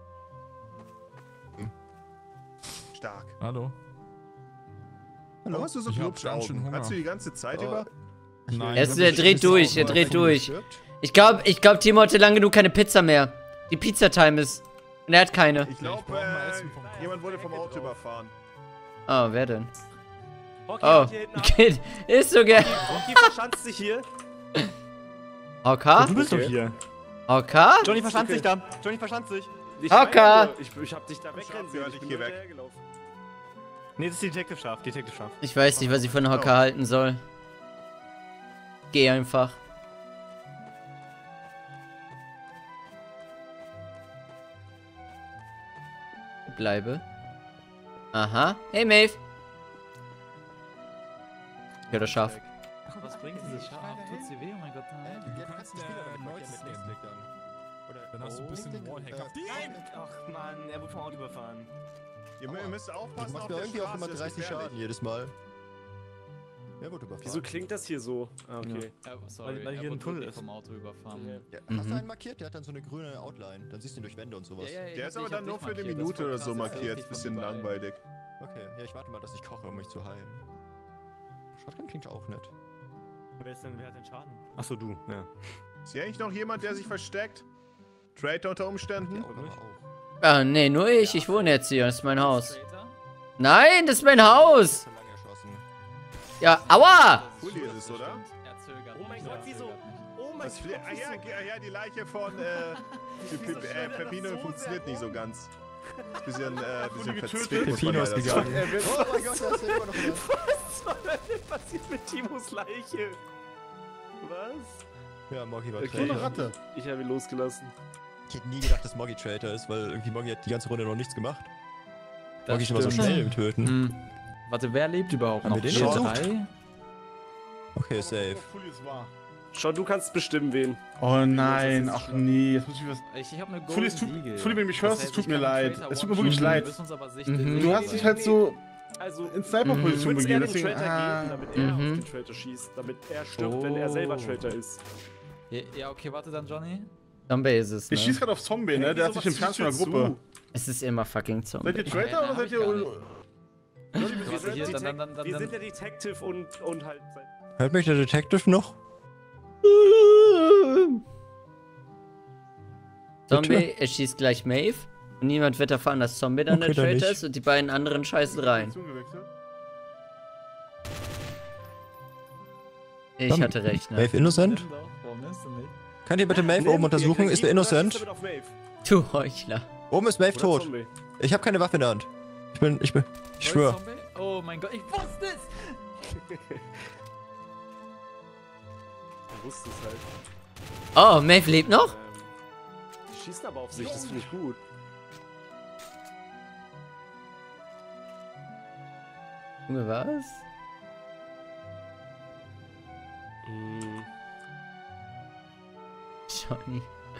Stark. Hallo? Warum hast du so Ich hab ganz schön Glubschaugen? Hunger. Hast du die ganze Zeit über? Nein. Er dreht durch, er dreht durch. Ich glaub, Timo hatte lange genug keine Pizza mehr. Die Pizza-Time ist. Und er hat keine. Ich glaube, brauch mal Essen vom Koch. jemand wurde vom Auto überfahren. Oh, wer denn? Hockey, Oh, hier hinten ab. okay. Ist so geil. Hockey verschanzt sich hier. Hauka? Du bist doch hier. Hauka? Johnny verschanzt sich da. Johnny verschanzt sich. Ich Hocker. meine, ich hab dich da wegrennen sehen. Ich bin Geh nur weg. hinterhergelaufen. Nee, das ist die Detective Schaf. Detective Schaf. Ich weiß nicht, was ich von Hauka halten soll. Geh einfach. Bleibe. Aha. Hey, Maeve. Ja, das Schaf. Was bringt dieses Schaf? Tut's dir weh? Oh mein Gott, nein. Du kannst nicht wieder mit Leuten mitnehmen. Dann hast du ein bisschen Wallhacker. Ach Mann, er wurde vom Auto überfahren. Ihr müsst Du aufpassen machst auf mir der irgendwie auch immer Straße, ist 30 gefährlich. Schaden jedes Mal. Wer wurde überfahren? Wieso klingt das hier so? Ah, okay. Sorry, weil hier ein Tunnel ist. vom Auto überfahren. Ja, hast du einen markiert? Der hat dann so eine grüne Outline. Dann siehst du ihn durch Wände und sowas. Der ist aber dann nur für eine Minute oder so markiert. Ist bisschen langweilig. Okay, ja, ich warte mal, dass ich koche, um mich zu heilen. Shotgun klingt auch nett. Wer hat den Schaden? Achso, du, ja. Ist hier eigentlich noch jemand, der sich versteckt? Traitor unter Umständen? Ja, aber auch. Ah, nee, nur ich. Ich wohne jetzt hier. Das ist mein Haus. Nein, das ist mein Haus. Zu lange erschossen. Ja, aua. Fully ist es, oder? Oh mein Gott, wieso? Oh mein Was, Gott. ja, die Leiche von Pepino funktioniert nicht so ganz. Bisschen verzwickt, muss man Pepino ist leider gegangen. sagen. Oh mein Gott, da ist ja immer noch jemand. Was zur Hölle passiert mit Timos Leiche? Was? Ja, Moggy war Okay. Traitor. Ratte. Ich habe ihn losgelassen. Ich hätte nie gedacht, dass Moggy Traitor ist, weil irgendwie Moggy hat die ganze Runde noch nichts gemacht. Das Moggy ist immer so stimmt. schnell im Töten. Hm. Warte, wer lebt überhaupt Haben noch? wir den Wir schon drei? Okay, safe. Fully ist wahr. Schon, du kannst bestimmen, wen. Oh nein, ach nee, jetzt muss ich was. Ich hab eine Fully, Golden Fully, wenn du mich hörst, es tut mir leid. Es tut mir wirklich Wir leid. müssen uns aber Du hast dich halt so Also, in Sniper-Position du willst begeben, eher den deswegen. Traitor geben, damit er auf Mhm. den Traitor schießt. Damit er stirbt, wenn er selber Traitor ist. Ja, okay, warte dann, Johnny. Zombie ist es, Ich schieß ne? gerade auf Zombie, ne? Der hat sich entfernt von der Gruppe. Es ist immer fucking Seid Zombie. ihr Traitor Nein, oder seid hab ich gar ihr. Warte, hier, Wir sind der Detective und halt sein. Hört mich der Detective noch? Zombie, er schießt gleich Maeve. Und niemand wird erfahren, dass Zombie dann Okay, der dann Traitor nicht. ist und die beiden anderen scheißen rein. Ich hatte recht, ne? Maeve innocent? Warum ist denn nicht? Könnt ihr bitte Maeve oben untersuchen? Ist er innocent? Du Heuchler. Oben ist Maeve tot. Ich habe keine Waffe in der Hand. Ich schwöre. Zombie? Oh mein Gott, ich wusste es! Er wusste es halt. Oh, Maeve lebt noch? Die schießen aber auf sich, das finde ich gut. Junge, was? Johnny.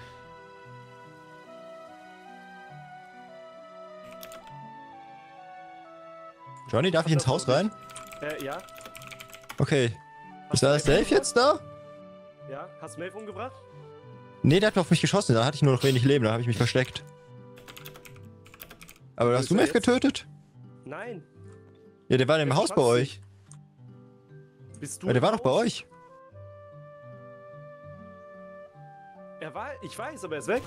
Johnny, darf ich ins Haus rein? Ja. Okay. Ist da safe jetzt da? Ja. Hast du Melf umgebracht? Nee, der hat auf mich geschossen, da hatte ich nur noch wenig Leben, da habe ich mich versteckt. Aber hast du Melf getötet? Nein. Ja, der war im Haus bei euch. Bist du? Ja, der war im doch bei Haus? euch. Ich weiß, aber er ist weg.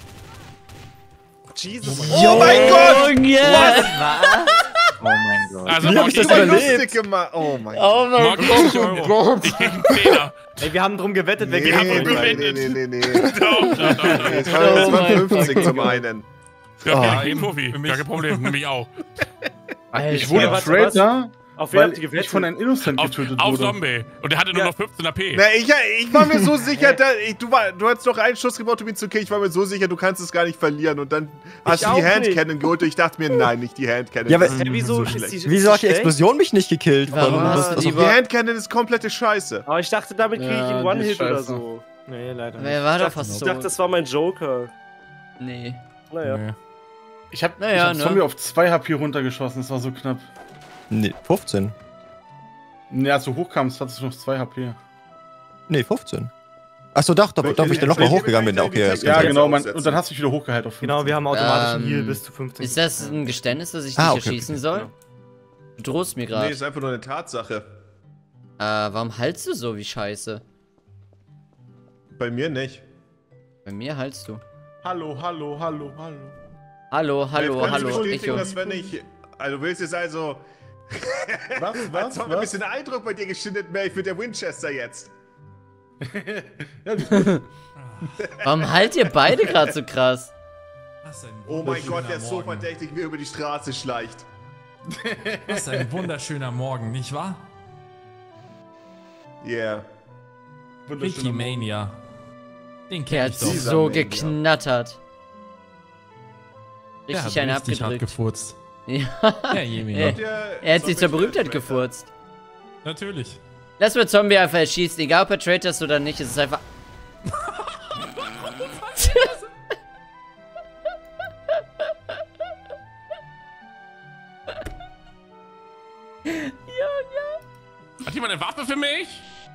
Jesus. Oh mein Gott! Junge! Oh mein Gott. Also, Wie hab ich das Voll überlebt? lustig gemacht. Oh mein Oh mein Morgen 50 Euro. Ich krieg einen Zehner. Ey, wir haben drum gewettet, wer Nee, gewinnt. nee. Doch. Es war 50 zum einen. Ja, kein Profi. Gar kein Problem. Nämlich auch. Ich wurde warte, Traitor, Auf wen weil habt ihr gewettet? ich von einem Innocent getötet Auf wurde. Zombie. Und der hatte nur noch 15 AP. Na, ich war mir so sicher, du hast doch einen Schuss gebraucht, um ihn zu killen. Ich war mir so sicher, du kannst es gar nicht verlieren. Und dann hast du die auch nicht. Handcannon geholt. Und ich dachte mir, nein, nicht die Handcannon. Ja, aber- Das ist Wieso so ist schlecht. die Wieso hat die schlecht? Explosion mich nicht gekillt? Warum hast du Die die Handcannon ist komplette Scheiße. Aber ich dachte, damit kriege ich Ja, einen die One-Hit ist oder scheiße. so. Nee, leider Aber er war doch fast Ich so. dachte, das war mein Joker. Nee. Naja. Nee. Ich hab, Naja, ich hab ne? Zombie auf 2 HP runtergeschossen, das war so knapp. Nee, 15. Ja, als du hochkamst, hattest du noch 2 HP. Nee, 15. Achso, doch, ob ich dann nochmal hochgegangen bin. Okay, ja, das kann Ja, sein. genau, aufsetzen. und dann hast du dich wieder hochgeheilt auf 15. Genau, wir haben automatisch einen Ähm, Heal bis zu 15. Ist das ein Geständnis, dass ich dich Ah, okay, erschießen okay, soll? genau. Du drohst mir Nee, gerade. ist einfach nur eine Tatsache. Warum haltst du so wie Scheiße? Bei mir nicht. Bei mir haltst du. Hallo. Hallo, Jetzt hallo, kannst du hallo, bestätigen, Echo. dass wenn ich... Also du willst jetzt also... Als ob ein bisschen Eindruck bei dir geschindet, Melf, mit der Winchester jetzt. Warum halt ihr beide gerade so krass? Was ein Oh mein Gott, der wunderschöner ist so Morgen. verdächtig, wie er über die Straße schleicht. Was ein wunderschöner Morgen, nicht wahr? Yeah. Ricky Mania. Den Der kenn hat ich doch. so Mania. geknattert. Der hat Richtig einen richtig hart abgedrückt. gefurzt. Ja. Ja, Jemina. Er hat sich zur Berühmtheit gefurzt. Natürlich. Lass mal Zombie einfach erschießen, egal ob er Traitor ist oder nicht, es ist einfach... Hat jemand eine Waffe für mich?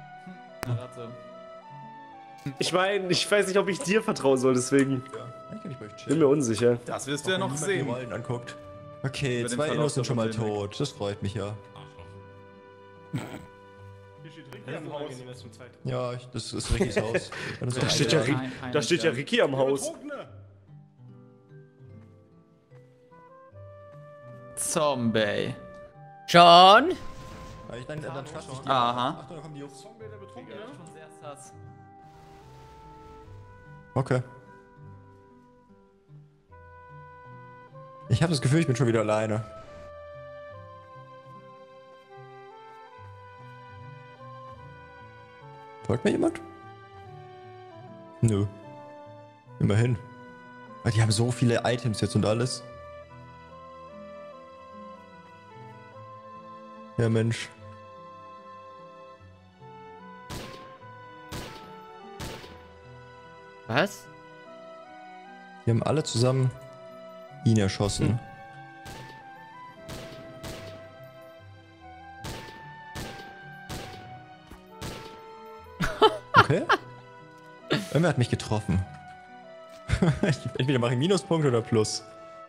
Ich meine, ich weiß nicht, ob ich dir vertrauen soll, deswegen Ich kann nicht bei euch bin chillen. mir unsicher. Das wirst du ja noch Die sehen. Rollen anguckt. Okay, Über den 2 Verlauf Innos sind der schon mal Runde hinweg. tot. Das freut mich ja. Ja, das ist Rickys Haus. Da steht ja, da steht ja Ricky am Haus. Zombie. John? Dann trust ich die. Aha. Achtung, da kommen die Jungs. Schon sehr sass. Okay. Ich habe das Gefühl, ich bin schon wieder alleine. Folgt mir jemand? Nö. Immerhin. Weil die haben so viele Items jetzt und alles. Ja, Mensch. Was? Die haben alle zusammen ihn erschossen. Okay. Irgendwer hat mich getroffen. Entweder mache ich Minuspunkt oder Plus.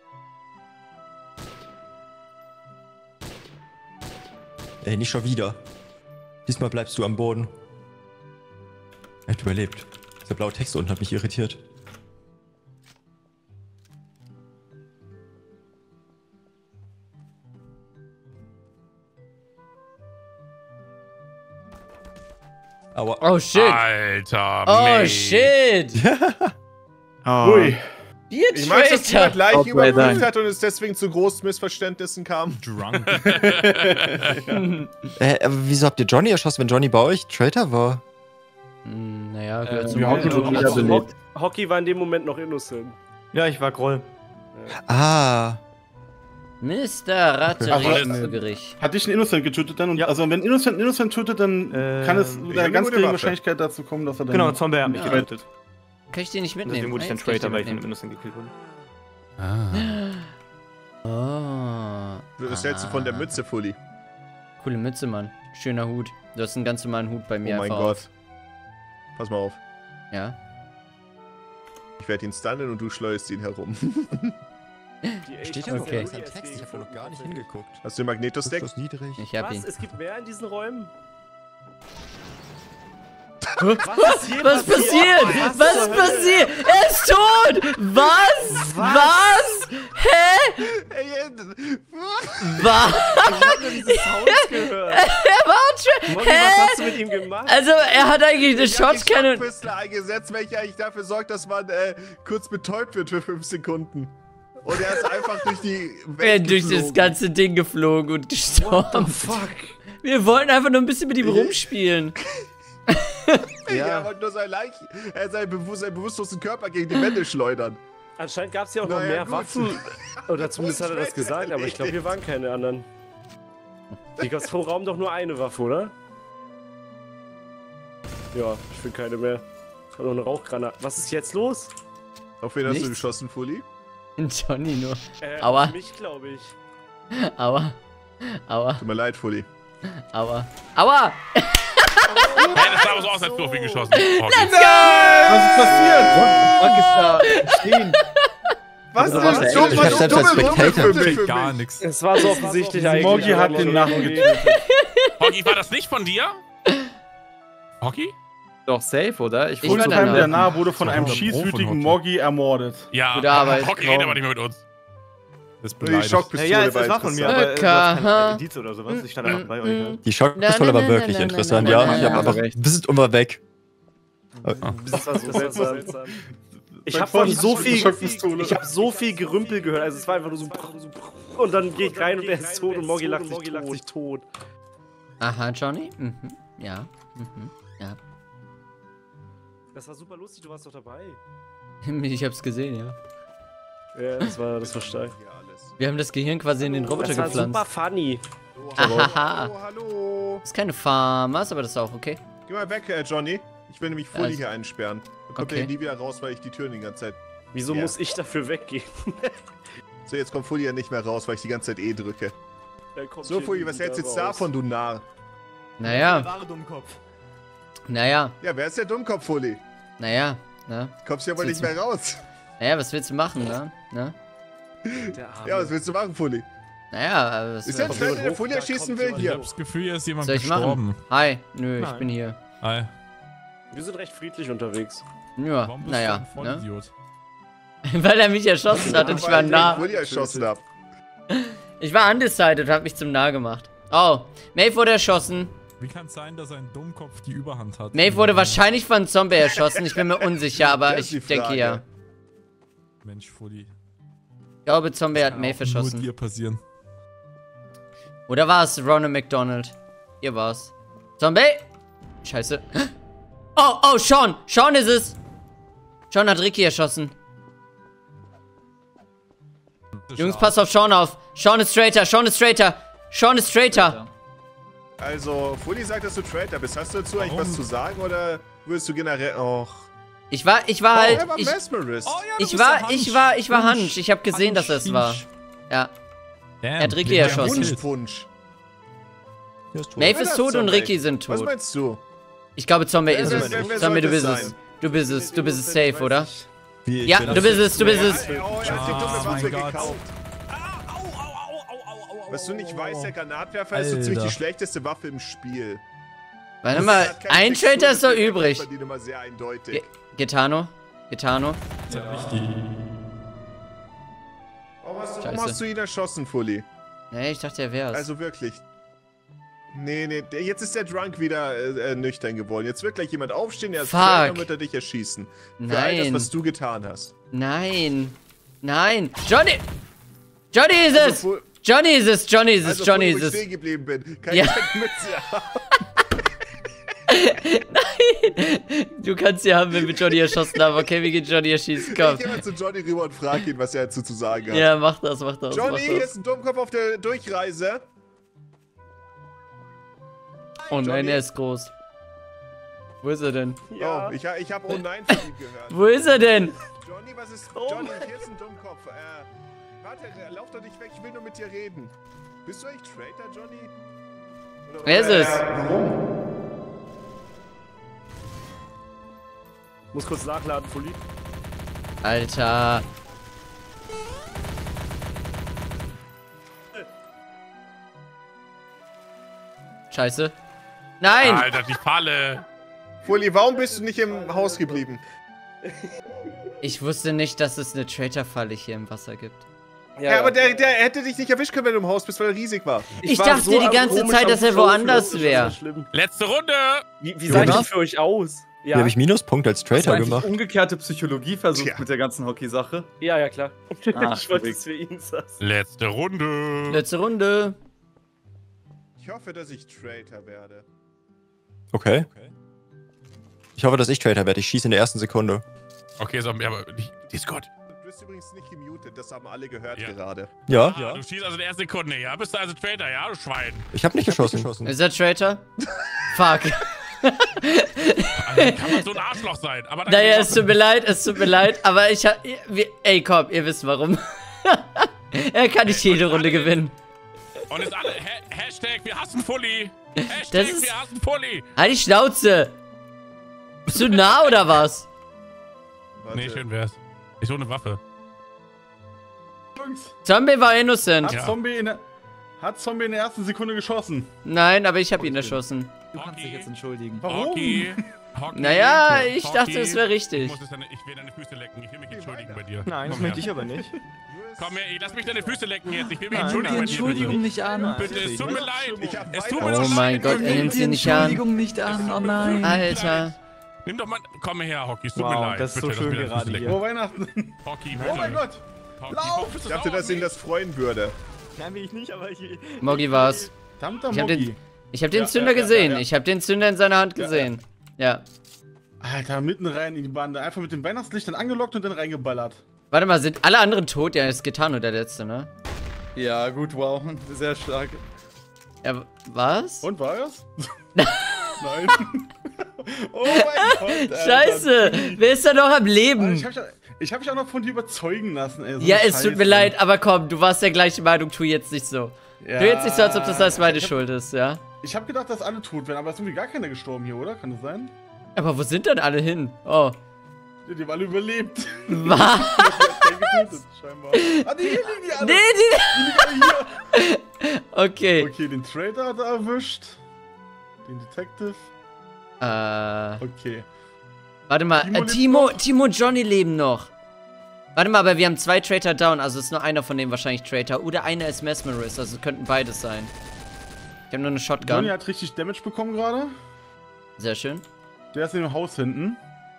Ey, nicht schon wieder. Diesmal bleibst du am Boden. Er hat überlebt. Dieser blaue Text unten hat mich irritiert. Aua. Oh shit. Alter, Oh Mate. shit. Ui. Ihr Ich meine, dass Traitor. jemand gleich Gott sei überprüft Dank. hat und es deswegen zu großen Missverständnissen kam. Drunk. Aber wieso habt ihr Johnny erschossen, wenn Johnny bei euch Traitor war? Naja, gehört zum wir haben Guten. schon wiederbelebt. Hockey war in dem Moment noch innocent. Ja, ich war Groll. Ah. Mr. Ratterich-Mögerich. Hat dich ein Innocent getötet dann? Ja. Also wenn Innocent tötet, dann kann es mit einer ganz geringen Wahrscheinlichkeit dazu kommen, dass er dann... Genau, Zombie hat mich getötet. Kann ich den nicht mitnehmen? Deswegen wurde ich dann Traitor, weil ich von Innocent gekillt wurde. Was hältst du von der Mütze, Fully? Coole Mütze, Mann. Schöner Hut. Du hast einen ganz normalen Hut bei mir. Oh mein Gott. Pass mal auf. Ja. Ich werde ihn stunnen und du schleuderst ihn herum. Steht ja noch Okay. okay. Text, ich habe noch gar nicht hingeguckt. Hast du den Magnetos-Deck? Das ist niedrig. Ich hab ihn. Was? Es gibt mehr in diesen Räumen? Was passiert? Was ist passiert? Er ist tot! Was? Was? Hä? Was? Ich hab nur diese Sounds gehört. Er war schon. Moggy, was hast du mit ihm gemacht? Also, er hat eigentlich eine Ich hab die Shotgun und. Schockpistole eingesetzt, welche eigentlich dafür sorgt, dass man kurz betäubt wird für 5 Sekunden. Und er ist einfach durch die Er Welt durch das geflogen. ganze Ding geflogen und gestorben. Fuck. Wir wollten einfach nur ein bisschen mit ihm rumspielen. Er wollte nur seinen bewusstlosen Körper gegen die Wände schleudern. Anscheinend gab es ja auch noch Naja, mehr gut. Waffen. Oder zumindest hat er das gesagt, aber ich glaube, hier waren keine anderen. Hier gab es pro Raum doch nur eine Waffe, oder? Ja, ich will keine mehr. Ich habe noch eine Rauchgranate. Was ist jetzt los? Auf wen hast du Nichts. geschossen, Fully? Johnny nur. Auf Aua. mich, glaube ich. Aua. Aua. Tut mir leid, Fully. Aua. Aua! Hey, das sah aber so aus, als du auf ihn geschossen. Let's go! Was ist passiert? Fuck ist da stehen. Was Also, denn? was, So ich hab selbst als Spectator für Gar mich. nichts. Es war so offensichtlich eigentlich. Moggy hat aber den noch Narren irgendwie- getötet. Hoggy, war das nicht von dir? Hoggy? Doch safe, oder? Ich war Fulltime danach. der Nah wurde von Das war einem 100 Pro von schießwütigen Hockey. Moggy ermordet. Ja, Gute Arbeit. Hoggy redet aber nicht mehr mit uns. Das ist Die beleidigt. Schockpistole Ja, es war von mir, aber Okay, du hast keine ha. Indiz oder sowas. Ich stand einfach bei euch. Ja. Die Schockpistole war wirklich interessant, ja. Ich hab einfach bist und war weg. Das war so seltsam. Ich Mein habe von so Freund ist viel, Schockpistole. ich habe so viel Gerümpel gehört. Also es war einfach nur so und dann gehe ich rein und er ist tot und Moggy lacht sich tot. Aha, Johnny? Mhm. Ja. Mhm. Ja. Das war super lustig. Du warst doch dabei. Ich hab's gesehen, ja. Ja, das war stark. Wir haben das Gehirn quasi in den Roboter Das war super gepflanzt. funny. Ahaha. Oh, hallo. Das ist keine Farmers, aber das ist auch okay. Geh mal weg, Johnny. Ich will nämlich Fully Also- hier einsperren. Dann kommt Okay. er nie wieder raus, weil ich die Türen die ganze Zeit... Wieso Ja. muss ich dafür weggehen? So, jetzt kommt Fully ja nicht mehr raus, weil ich die ganze Zeit E drücke. Dann kommt So, hier Fully, was hältst du jetzt raus. davon, du Narr? Naja, wahre Dummkopf. naja, Ja, wer ist der Dummkopf, Fully? naja, ne? Kommst ja wohl nicht mehr raus. Naja, was willst du machen, ne? Ja, was willst du machen, Fully? Naja, aber was Ist der ein Fan, der Fully erschießen will Ich hier? hab das Gefühl, hier ist jemand soll ich gestorben. machen? Hi, nö, ich Nein. bin hier. Hi. Wir sind recht friedlich unterwegs. Ja, Warum bist naja, du ein ne? Vollidiot? Weil er mich erschossen hat und ich war Weil nah. Fully erschossen hab. Ich war undecided und hab mich zum Nah gemacht. Oh, Maeve wurde erschossen. Wie kann es sein, dass ein Dummkopf die Überhand hat? Maeve wurde wahrscheinlich von einem Zombie erschossen. Ich bin mir unsicher, aber Das ist ich die denke Frage. ja. Mensch, Fully. Ich glaube, Zombie hat Kann Maeve auch nur erschossen. dir passieren. Oder war es Ronald McDonald? Hier war's. Zombie! Scheiße. Oh, oh, Sean! Sean ist es! Sean hat Ricky erschossen. Jungs, passt auf Sean auf. Sean ist Traitor, Sean ist Traitor. Sean ist Traitor. Also, Fully sagt, dass du Traitor bist. Hast du dazu eigentlich Warum? was zu sagen oder würdest du generell... Och. Ich war Er halt, war Mesmerist. ich war Hunch. Ich habe gesehen, dass er es war. Ja. Er hat Ricky erschossen. Wunschpunsch. Der ist tot. Maeve ist das tot und Zombie? Ricky sind Was tot. meinst du? Ich glaube, Zombie ist Wer- es. wer Zombie, sollte du bist es es. sein? Du bist es. Du bist es safe, oder? Wie, ich Ja, bin du bist es, du bist es. Oh, er hat die dumme mein Waffe Gott. gekauft. Was du nicht weißt, der Granatwerfer ist so ziemlich Alter. die schlechteste Waffe im Spiel. Warte mal, Hat keine ein Traitor ist doch Textur, übrig. verdient immer sehr eindeutig. Gitano. Gitano. Warum Scheiße. hast du ihn erschossen, Fully? Nee, ich dachte, er wär's. Also wirklich. Nee, jetzt ist der Drunk wieder nüchtern geworden. Jetzt wird gleich jemand aufstehen, der ist Fuck. Traitor, dann wird er dich erschießen. Für all das, Nein. was du getan hast. Nein. Nein. Johnny! Johnny ist es! Fu- Johnny ist es! Johnny ist es! Also, Johnny wo ist ich es! stehen geblieben bin. Keine Ja. Mütze. Nein! Du kannst sie haben, wenn wir Johnny erschossen haben. Okay, wir gehen Johnny erschießen, komm. Ich geh mal zu Johnny rüber und frag ihn, was er dazu zu sagen hat. Ja, mach das, mach das. Johnny, mach hier das. ist ein Dummkopf auf der Durchreise. Oh nein, Johnny. er ist groß. Wo ist er denn? Ja. Oh, ich hab Oh nein von ihm gehört. Wo ist er denn? Johnny, was ist... Oh Johnny, mein hier ist ein Dummkopf. Warte, lauf doch nicht weg, ich will nur mit dir reden. Bist du eigentlich Traitor, Johnny? Oder Wer ist es? Muss kurz nachladen, Fully. Alter. Scheiße. Nein! Alter, die Falle. Fully, warum bist du nicht im Haus geblieben? Ich wusste nicht, dass es eine Traitor-Falle hier im Wasser gibt. Ja, aber der hätte dich nicht erwischt können, wenn du im Haus bist, weil er riesig war. Ich war dachte so die ganze komisch Zeit, am dass er Flow, woanders das wäre. so schlimm. Letzte Runde. Wie sah Jonas? das für euch aus? Wie Ja, habe ich Minuspunkt als Hast du Traitor eigentlich gemacht? umgekehrte Psychologie versucht Tja. mit der ganzen Hockey-Sache? ja, klar. Ah, Ich wollte es für ihn sagen. Letzte Runde. Letzte Runde. Ich hoffe, dass ich Traitor werde. Okay. Ich hoffe, dass ich Traitor werde. Ich schieße in der ersten Sekunde. Okay, so, aber Discord. Du bist übrigens nicht gemutet, das haben alle gehört Ja. gerade. Ja? Du schießt also in der ersten Sekunde, ja? Bist du also Traitor, ja, du Schwein? Ich habe nicht geschossen. Ist er Traitor? Fuck. Also, kann man so ein Arschloch sein. Aber dann Naja, es tut mir leid, aber ich hab... Ey, komm, ihr wisst warum. Er kann nicht jede Runde gewinnen. Und jetzt alle, Hashtag, wir hassen Fully. Das Hashtag, ist- wir hassen Fully. Halt die Schnauze. Bist du nah oder was? Warte. Nee, schön wär's. Ich so eine Waffe. Jungs, Zombie war innocent. hat Zombie in der ersten Sekunde geschossen. Nein, aber ich hab ihn erschossen. Du kannst dich jetzt entschuldigen. Warum? Hockey. Naja, ich Hockey. dachte, es wäre richtig. Ich will deine Füße lecken. Ich will mich entschuldigen bei dir. Nein, das Komm möchte her. ich aber nicht. Komm her, lass mich deine Füße lecken jetzt. Ich will mich Nein, entschuldigen Die bei dir. Entschuldigung nicht an. Bitte, es tut mir leid. Ich hab Es tut mir weiter- Oh so mein leid. Gott, er nimmt sie nicht an. Entschuldigung nicht an, oh nein. Alter. Nimm doch mal. Komm her, Hockey. Es tut mir Wow, leid. das ist so Bitte, lass schön mir deine Füße gerade lecken. hier. Vor Weihnachten. Hockey, Oh mein Gott. Hockey, Lauf! Ich dachte, dass ihn das freuen würde. Nein, will ich nicht, aber ich... Moggi war's. Verdammter Ich hab Moggi. Ich hab den Ja, Zünder ja, ja, gesehen. ja. Ich hab den Zünder in seiner Hand gesehen. Ja. Alter, mitten rein in die Bande. Einfach mit dem Weihnachtslicht dann angelockt und dann reingeballert. Warte mal, sind alle anderen tot? Ja, ist Gitano der letzte, ne? Ja, gut, wow. Sehr stark. Ja, was? Und war es? Nein. Oh mein Gott, Alter. Scheiße! Wer ist da noch am Alter, Leben? ich hab mich auch noch von dir überzeugen lassen, ey. So Ja, eine es tut mir Scheiße. leid, aber komm, du warst der gleichen Meinung, tu jetzt nicht so. Ja, Tu jetzt nicht so, als ob das alles meine ich hab- Schuld ist, ja? Ich hab gedacht, dass alle tot wären, aber es ist irgendwie gar keiner gestorben hier, oder? Kann das sein? Aber wo sind denn alle hin? Oh. Die haben alle überlebt. Was? Kein getötet, scheinbar. Ah, die liegen die alle. Nee, Die liegen alle hier. Okay. Okay, den Trader hat er erwischt. Den Detective. Okay. Warte mal, Timo lebt Timo und Johnny leben noch. Warte mal, aber wir haben 2 Traitor down, also ist nur einer von denen wahrscheinlich Traitor. Oder einer ist Mesmerist, also könnten beides sein. Ich habe nur eine Johnny Shotgun. hat richtig Damage bekommen gerade. Sehr schön. Der ist in dem Haus hinten.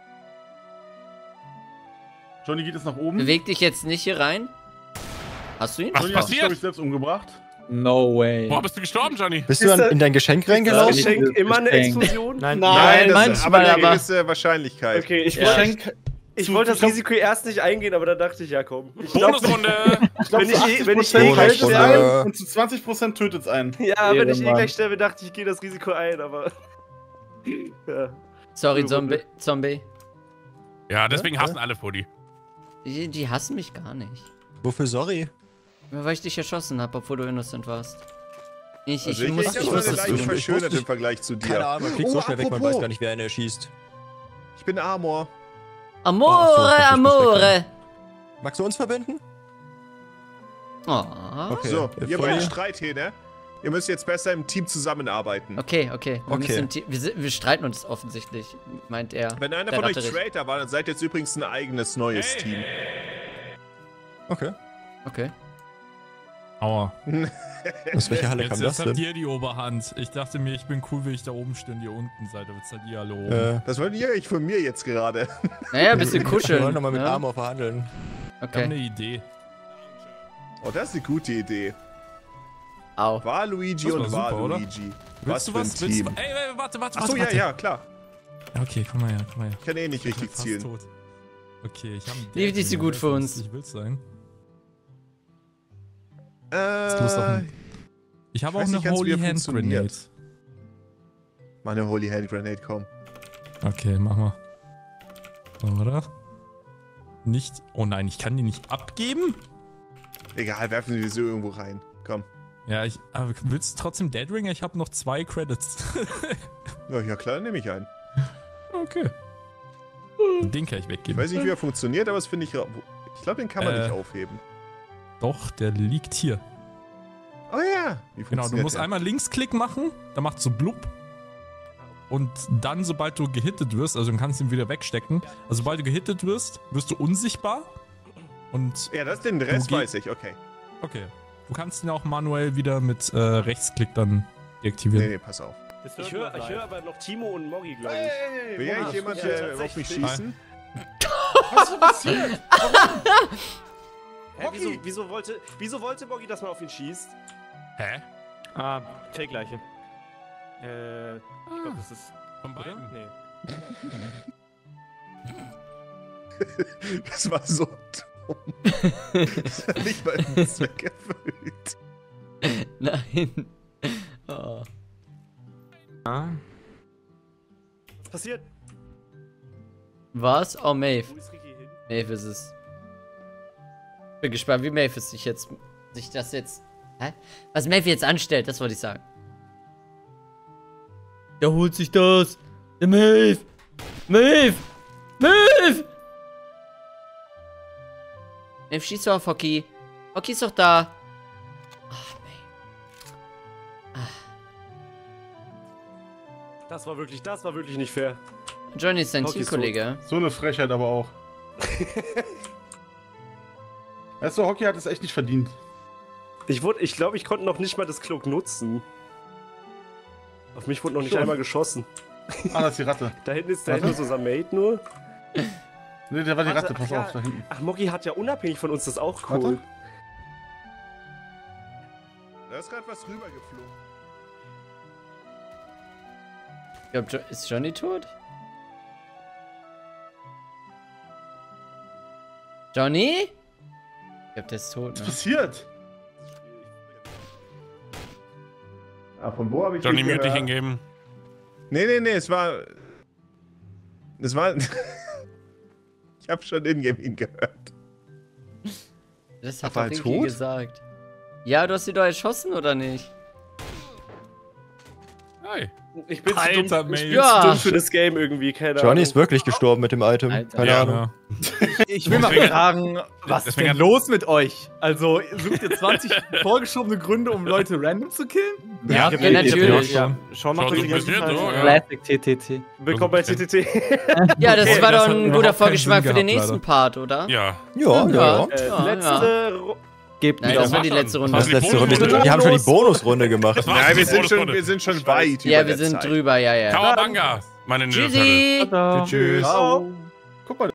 Johnny geht jetzt nach oben. Beweg dich jetzt nicht hier rein. Hast du ihn? Was Johnny hat sich, passiert? glaube ich, selbst umgebracht. No way. Boah, bist du gestorben, Johnny? Bist Ist du das- in dein Geschenk Das reingelaufen? Geschenk immer eine Geschenk. Explosion? Nein, Nein, das ist aber manchmal, eine aber- gewisse Wahrscheinlichkeit. Okay, ich Ja. wollte das Risiko erst nicht eingehen, aber dann dachte ich, ja komm. Bonusrunde. Ich glaube, Wenn zu ich- wenn ich 80% eh heilt es gleich einen sterbe- und zu 20% tötet es einen. Ja, wenn ich Ehrenmann. gleich sterbe, dachte ich, gehe das Risiko ein, aber. Ja. Sorry, Gute Runde. Zombie. Ja, deswegen hassen alle Fully. Die hassen mich gar nicht. Wofür sorry? Weil ich dich erschossen habe, obwohl du innocent warst. Ich Also ich muss habe es eine leicht tun. verschönert Ich im Vergleich zu dir. Keine Ahnung, man fliegt so Oh, schnell weg, man apropos. weiß gar nicht, wer einen erschießt. Ich bin Amor. Amore, Ach so, ich muss Amore. Magst du uns verbinden? Oh. Okay. So, ihr Fully? beiden Streit hier, ne? Ihr müsst jetzt besser im Team zusammenarbeiten. Okay. Okay. Wir streiten uns offensichtlich, meint er. Wenn einer Der von euch Ratterich. Traitor war, dann seid ihr jetzt übrigens ein eigenes neues Team. Okay. Okay. Aua. Aus welcher Halle Jetzt, kam jetzt das habt denn? ihr die Oberhand. Ich dachte mir, ich bin cool, wie ich da oben stehe und ihr unten seid. Aber jetzt seid ihr alle oben. Das wollt ihr eigentlich von mir jetzt gerade. Naja, ein bisschen Wir kuscheln. wollen nochmal mit ja? Amor verhandeln. Ich habe eine Okay. Idee. Oh, das ist eine gute Idee. Au. War Luigi Das war und war super, oder? Luigi. Willst du für ein was? Willst Team. du, ey, warte. Achso, ja, klar. Okay, komm mal her. Ich kann eh nicht richtig Fast zielen. tot. Okay, ich habe einen Lief nicht so gut für uns. Ich will's sein. Äh, Ich habe auch weiß eine nicht ganz, wie Holy er Hand funktioniert. Grenade. Meine Holy Hand Grenade, komm. Okay, mach mal. So, oder? Nicht. Oh nein, ich kann die nicht abgeben? Egal, werfen wir sie irgendwo rein. Komm. Ja, aber willst du trotzdem Dead Ringer? Ich habe noch 2 Credits. Ja, klar, nehme ich einen. Okay. Den kann ich Ich weggeben. weiß nicht, wie er funktioniert, aber das finde ich. Ich glaube, den kann man nicht aufheben. Doch, der liegt hier. Oh ja. Wie Genau, du funktioniert musst der? einmal Linksklick machen, dann macht so blub. Und dann, sobald du gehittet wirst, also dann kannst du ihn wieder wegstecken. Also sobald du gehittet wirst, wirst du unsichtbar. Und Ja, den Rest Du weiß ich, okay. okay. Du kannst ihn auch manuell wieder mit Rechtsklick dann deaktivieren. Nee, pass auf. Ich höre aber noch Timo und Moggi, glaube ich. Will ja jemand auf mich schießen? Was ist passiert? Hä, wieso wollte Moggi, dass man auf ihn schießt? Hä? Ah, der gleiche. Ich glaube, das ist. Von beiden? Nee. Das war so dumm. Das hat nicht mal den Zweck erfüllt. Nein. Oh. Was passiert? Was? Oh, Maeve. Wo ist Ricky hin? Maeve ist es. Bin gespannt, wie Maeve sich das jetzt. Hä? Was Maeve jetzt anstellt, das wollte ich sagen. Der holt sich das. Der Maeve. Maeve. Maeve. Maeve schießt doch auf Hockey. Hockey ist doch da. Ach, Maeve. Das war wirklich nicht fair. Johnny ist dein Hockey ist Teamkollege. So eine Frechheit aber auch. Weißt du, Hockey hat es echt nicht verdient. Ich glaube, ich konnte noch nicht mal das Cloak nutzen. Auf mich wurde noch nicht Schon. einmal geschossen. Ah, das ist die Ratte. Da hinten ist Warte. so unser Mate nur. Nee, der war die Warte, Ratte, pass ach auf, da hinten. Ach, Moggi hat ja unabhängig von uns das auch cool. Warte. Da ist gerade was rübergeflogen. Ich glaube, ist Johnny tot? Johnny? Ich glaube, der ist tot, Was ne? passiert? Ah, von wo habe ich Johnny den Mute gehört? hingeben. Nee, es war... Ich habe schon in-game ihn gehört. Das hat War doch er Ricky tot? gesagt. Ja, du hast ihn doch erschossen, oder nicht? Hi. Ich bin Alter, zu dumm, Mace. Ja. dumm für das Game irgendwie, keine Johnny ist Ahnung. wirklich gestorben mit dem Item. Alter. Keine Ja. Ahnung. Ich will mal Deswegen- fragen, was ist deswegen denn hat- los mit euch? Also, sucht ihr 20 vorgeschobene Gründe, um Leute random zu killen? Ja, natürlich. Ja, schon mal Schaut so ein bisschen so, ja. Classic TTT. Willkommen bei TTT. Ja, das Okay, war das doch hat ein überhaupt guter keinen Vorgeschmack Sinn für den gehabt, nächsten leider. Part, oder? Ja. Ja. Ja. Letzte Gebt Nein, mir das war mach die schon. letzte Runde. Also Das die letzte Runde. Bonusrunde. Wir haben schon die Bonusrunde gemacht. Das war's, Nein, die wir Bonusrunde. sind schon weit Ja, über wir der sind Zeit. drüber, ja. Kawabanga, meine Ninja Turtles. Tschüssi! Tschüss. Ciao. Guck mal,